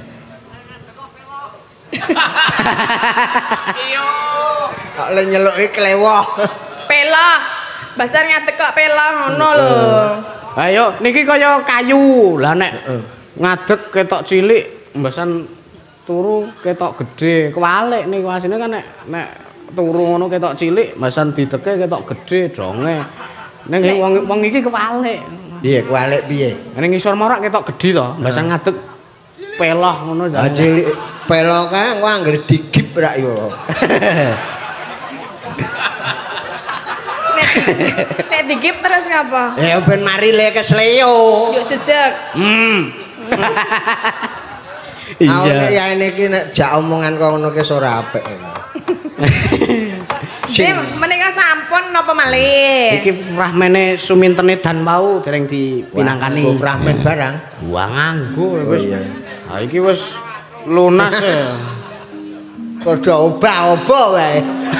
Iyo. Kok le nyeluki klewoh. Pelah. Basar ngadeg kok pelah ngono lho. Ayo niki kaya kayu. Lah nek ngadeg ketok cilik, mbasan turu ketok gedhe. Kewalik niku asine kan nek nek turu ngono ketok cilik, mbasan dideke ketok gedhe donge. Ning wong wong iki kewalik. Piye kewalik piye? Ning ngisor morak ketok gedhe to, mbasan ngadeg pelah ngono jan. Ah cilik pelah kae engko anggere digip rak yo. Nek digip terus ngapa? Ya ben mari le kesleo. Yuk jejeg. Hmm. Iya. Ya ini iki nek jak omongan kok ngono ki ora apik. Sim, menika sampun napa malih? Iki fragmene sumintene dan mau dereng dipinangkani. Wah, fragmen barang. Wah nganggo wis. Ha iki wis lunas ya. Padha obah-obah wae.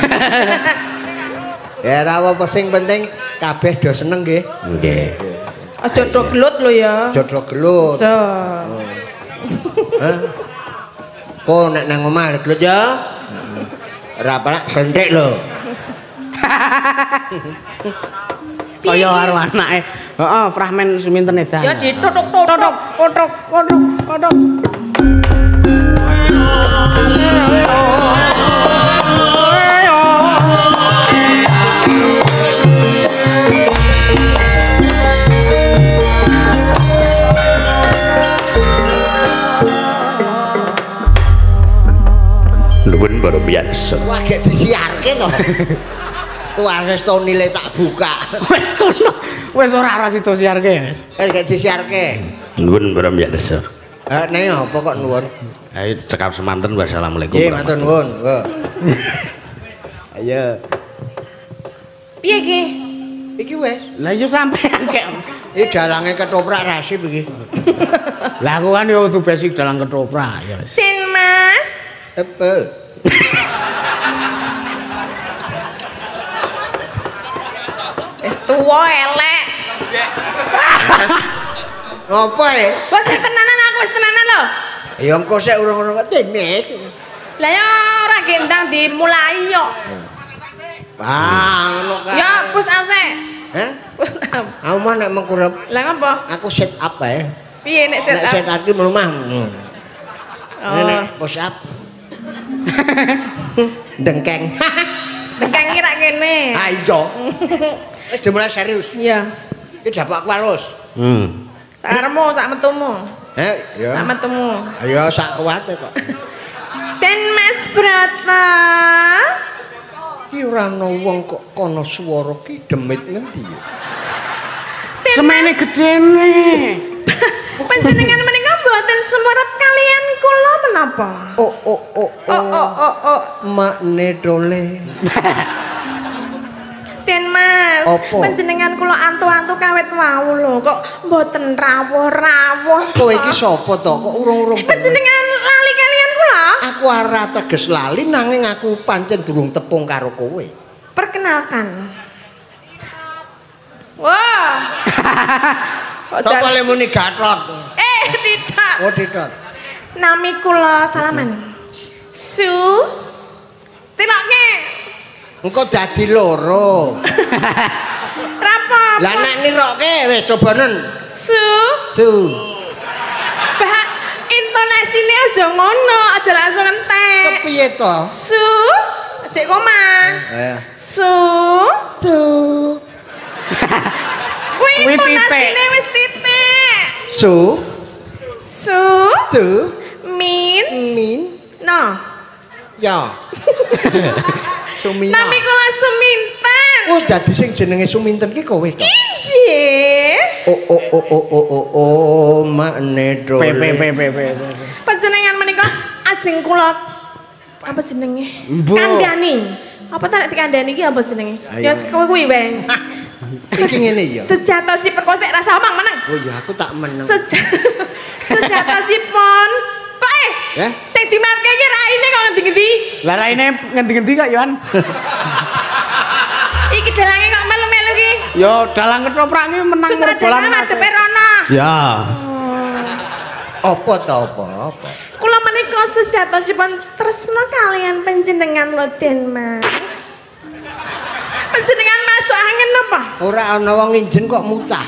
Ya ora apa sing penting kabeh do seneng nggih. Nggih. Aja do gelut lho ya. Aja do gelut. So. Hah? Kok nek nang omah gelut ya? Ora apa sendrik lho. Kaya karo anake. Heeh, fragmen suminten edan. Ya ditutuk-tutuk, tutuk, tutuk, tutuk. Nuwun para miyarsa. Wah gek disiarke to. Tuwes to nilai tak buka. Wis kono. Wis ora ora sida siarke, Mas. Wis gek disiarke. Nuwun para miyarsa. Eh nek apa kok nuwun? Ayo cekap semanten wassalamualaikum. Nggih matur nuwun. Ayo. Piye iki? Iki wis. Lah yo sampean kek. Iki dalange ketoprak rasip iki. Lah aku kan yo kudu basic dalang ketoprak ya wis. Sin Mas. Apa? Wis tuwa elek. Ngopo e? Wis tenanan aku wis tenanan lho. Ya engko sik urung-urung tenis. Lah ya ora gendang dimulai yo. Ah, ngono kan. Ya push up sik. Hah? Push up. Aku mah nek mengkurep Lah ngapa? aku set up ae. Piye nek set Nek set up? up ki mlumah. Oh. Nek push up. Dengkeng. Dengkeng ki rak kene. Ah iya. Wis dimulai serius. Iya. Iki dapak kualus. Hmm. Sakarmu, sak metumu. Heh, ya. Sak metumu. Ayo sak kuwate kok. Dan Mas Brata. Ki ora ana wong kok kono swara ki demit ngendi ya? Semene gedene. Panjenengan menika mboten sumurep kalian kula menapa? Oh oh oh Oh oh oh oh. Makne dole. Den Mas, Apa? panjenengan kula antu-antu kawit wau lho, kok mboten rawuh-rawuh. Kowe iki sapa to? Kok urung-urung Panjenengan lali kalian kula? Aku ora teges lali nanging aku pancen durung tepung karo kowe. Perkenalkan. Wah. Kok Sapa jan- le muni Gatot? Eh, tidak. Oh, Gatot. Nami kula salaman. Su. Tilokke. Engko dadi loro. Rapo? Lah nek nirokke wis cobanen. Su. Su. Bah, intonasine aja ngono, aja langsung entek. Kepiye to? Su. Cek koma. Eh. Su. Su. Kuwi Kuwi intonasine titik. wis titik. Su. Su. Su. Min. Min. No. Ya. Sumia. Nami kula Suminten. Oh, dadi sing jenenge Suminten ki kowe to? Injih. Oh oh oh oh oh oh oh makne dole. P P P P P. Panjenengan menika ajeng kula apa jenenge? Mbok. Kandhani. Apa ta nek dikandhani iki apa jenenge? Ya kowe kuwi, Bang. Iki ngene ya. Sejatosipun kok sik rasa omong meneng. Oh ya aku tak meneng. Seja Sejatosipun kok eh Ya? sing dimatke iki raine kok ngendi-ngendi? Lah raine ngendi-ngendi kok Yohan? Iki dalange kok melu-melu iki. Yo dalang ketoprak iki menang Sutradara madhepe rono. Ya. Apa ta apa? Apa? Kula menika sejatosipun tresna kalian panjenengan Loden Mas. Panjenengan masuk angin apa? Ora ana wong nginjen kok mutah.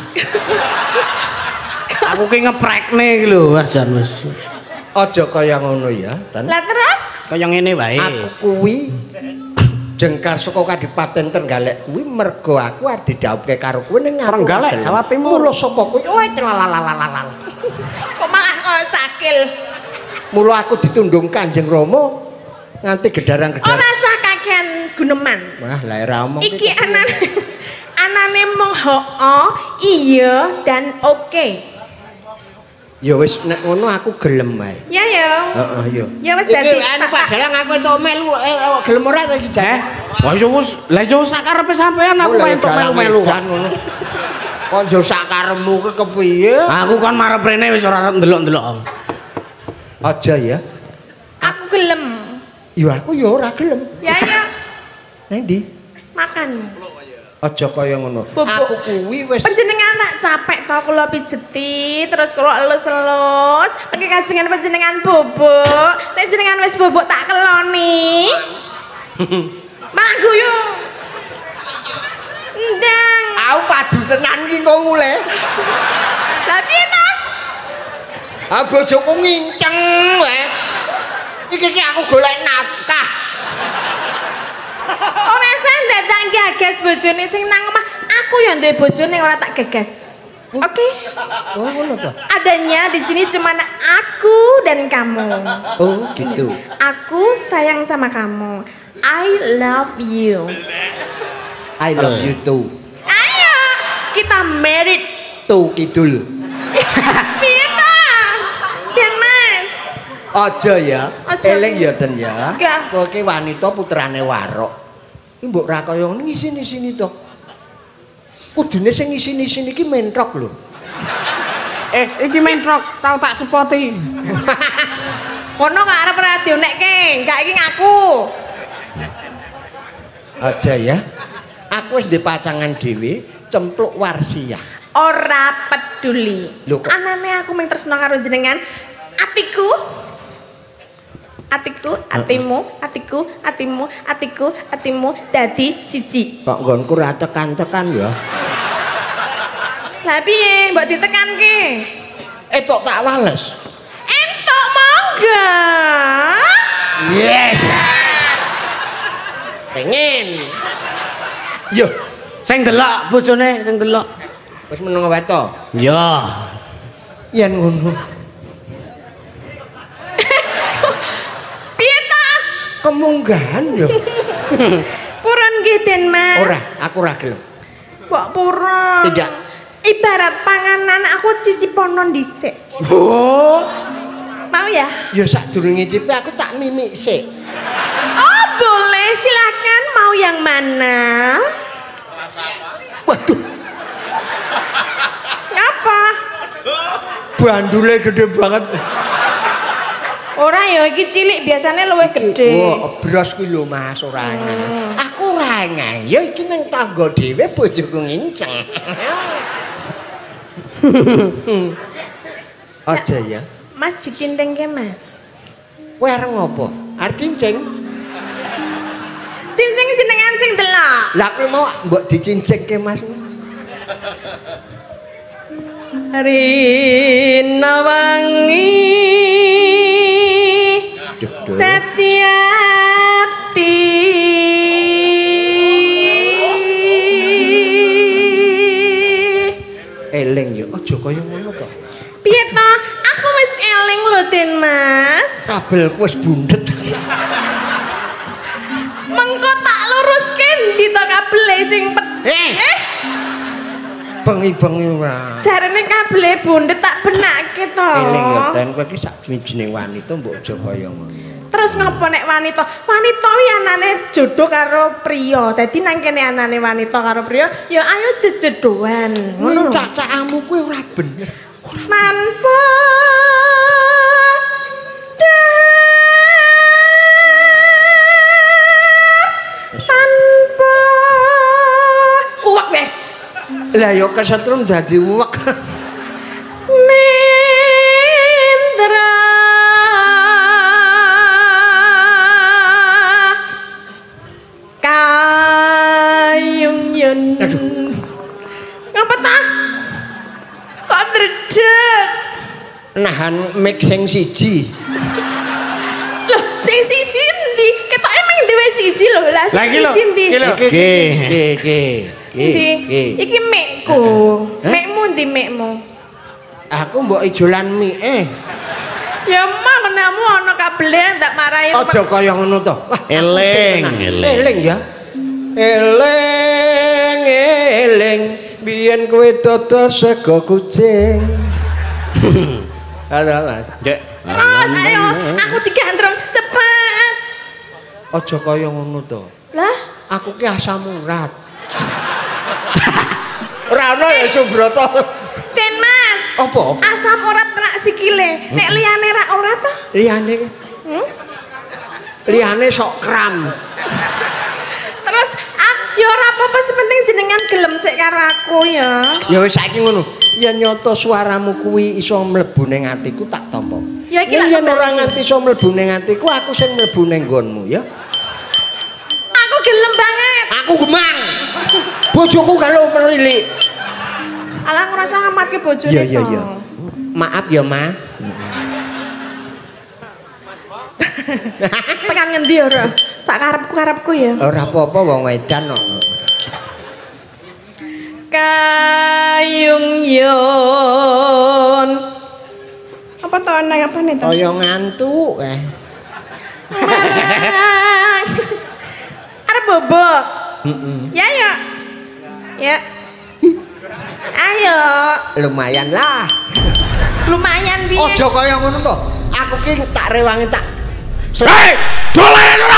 Aku ki ngeprekne iki lho Mas Jan wis. Aja kaya ngono ya, Tan. Lah terus? Kaya ngene wae. Aku kuwi jengkar saka Kadipaten Trenggalek kuwi mergo aku arep didhawuhke karo kowe ning Trenggalek Jawa Timur. Mula sapa kowe? Oh, tralalalalalalal. Kok malah kok cakil? Mula aku ditundung Kanjeng Rama nganti gedarang-gedarang. Ora usah kakean guneman. Wah, lah ora omong. Iki anane anane mung hoo, iya dan oke. Ya wis nek ngono aku gelem wae. Ya ya. Heeh, ya. Ya wis dadi. Iki anu Pak Dalang aku entuk melu eh, gelem ora ta iki Eh, wah yo wis, lah yo sakarepe sampean aku main entuk melu-melu kok. Kok njo sakarepmu ki kepiye? Aku kon marep rene wis ora ndelok-ndelok. Aja ya. Aku gelem. Ya aku ya ora gelem. Ya ya. Nang ndi? Makan. Aja kaya ngono. Bubuk. Aku kuwi wis Panjenengan nak capek to kula pijeti, terus kula elus-elus, pakai kajengan panjenengan bubuk. Nek jenengan wis bubuk tak keloni. Malah guyu. Ndang. aku padu tenan iki kok ngule. Lah piye to? Ah bojoku nginceng wae. Iki ki aku golek nafkah. Ora sen dadak gagas bojone sing nang omah. Aku yang duwe bojone ora tak gagas. Oke. Oh ngono to. Adanya di sini cuma aku dan kamu. Oh gitu. Aku sayang sama kamu. I love you. I love you too. Ayo, kita married. Tuh kidul. Piye ta? Dan Mas. Aja ya. Aja. Eling ya Den ya. Enggak. Kowe ki wanita putrane Warok. Iki mbok ra kaya ngene ngisini-sini to. Kudune sing ngisini-sini iki mentrok lho. Eh, iki main rock tau tak sepoti. Kono gak arep radio nekke, enggak iki ngaku. Aja ya. Aku wis ndek pacangan dhewe, cempluk warsiah. Ora peduli. Lho, kok- Anane aku mung tresno karo jenengan. Atiku. Atiku, atimu, atiku, atimu, atiku, atimu dadi siji. Kok nggonku ra tekan-tekan ya. Lah piye, mbok ditekanke? Eh tok tak wales. Entuk monggo. Yes. Pengen. Yo, Sing delok bojone, sing delok. wis meneng wae to. Ya. Yen ngono. Piye ta? Kemunggahan yo. Purun nggih Den Mas. Ora, aku ora gelem. Mbok purun. Tidak. Ibarat panganan aku cicipono dhisik. Oh, Mau ya? yo sadurunge ngicipi aku tak mimik sik. Oh boleh, silakan. Mau yang mana? Waduh, Apa? bandule gede banget. Ora ya, iki cilik biasanya luwih gede. Wah, bros kuwi lho Mas, ora ngene. Aku ora ngene. Ya iki nang tangga dhewe bojoku nginceng. Aja ya. Mas didinding ke Mas. Kowe arep ngopo? Arep cincing? Cincin jenengan sing delok. Lah kowe mau mbok dicincingke Mas. Rina wangi Duh, duh. dadi ati. Eling yo, aja kaya ngono to. Piye to? Aku wis eling lho Den Mas. Kabelku wis bundet. Mengko tak luruske ndi to kabele sing pet. Eh. Eh, Bengi-bengi ora. jarene kabele bundet tak benake to. Eling yo ten kowe iki sak jenenge wanita mbok aja kaya ngono. Terus ngopo nek wanita? Wanita wi anane jodoh karo priya. Dadi nang kene anane wanita karo priya, ya ayo jejedoan. Ngono. Cacakamu kuwi ora bener. Tanpa tanpa uwak deh. Lah ya kesetrum dadi uwek. Mendra kayung yun. Aduh. Ngapa ta? Kok dredeg? Nahan mic sing siji. Loh, sing siji ndi? Ketok emang dhewe siji lho. Lah sing Lagi lho. siji ndi? Iki lho. Iki iki. Ndi? Iki mekku. Mekmu ndi mekmu? Aku mbok ijolan mie eh. Ya mah menamu ana kabele tak marahi. Aja kaya ngono to. Wah, Eling, eling. eling. Eling ya. Eling, eling. Biyen kowe dodo sego kucing. Ada Mas. Dek. Terus ayo, aku digandrong cepet. Aja kaya ngono to. Lah, Aku ki asam urat. Ora ana ya Subroto. Den Mas. Apa? Asam urat kena sikile. Nek liyane ra ora ta? Liyane Hmm? liyane sok kram. Terus ah, ya ora apa-apa sepenting jenengan gelem sik karo aku ya. Ya wis saiki ngono. Yen nyoto suaramu kuwi iso mlebu ning atiku tak tampa. Ya iki lak yen kembali. ora nganti iso mlebu ning atiku aku sing mlebu ning nggonmu ya. Aku gelem banget. Aku gemang. Bojoku kalau melilik. Alah ngrasa ngamatke bojone Iya iya to. iya. Maaf ya, Ma. Tekan ngendi ora? Sak karepku-karepku ya. Ora apa-apa wong edan kok. Kayung yon. Apa to ana apa nih to? Kaya ngantuk eh. Arep bobo. Ya ya. Ya. Ayo. Lumayan lah. Lumayan piye? Aja kaya ngono to. Aku ki tak rewangi tak Hei, dolen ora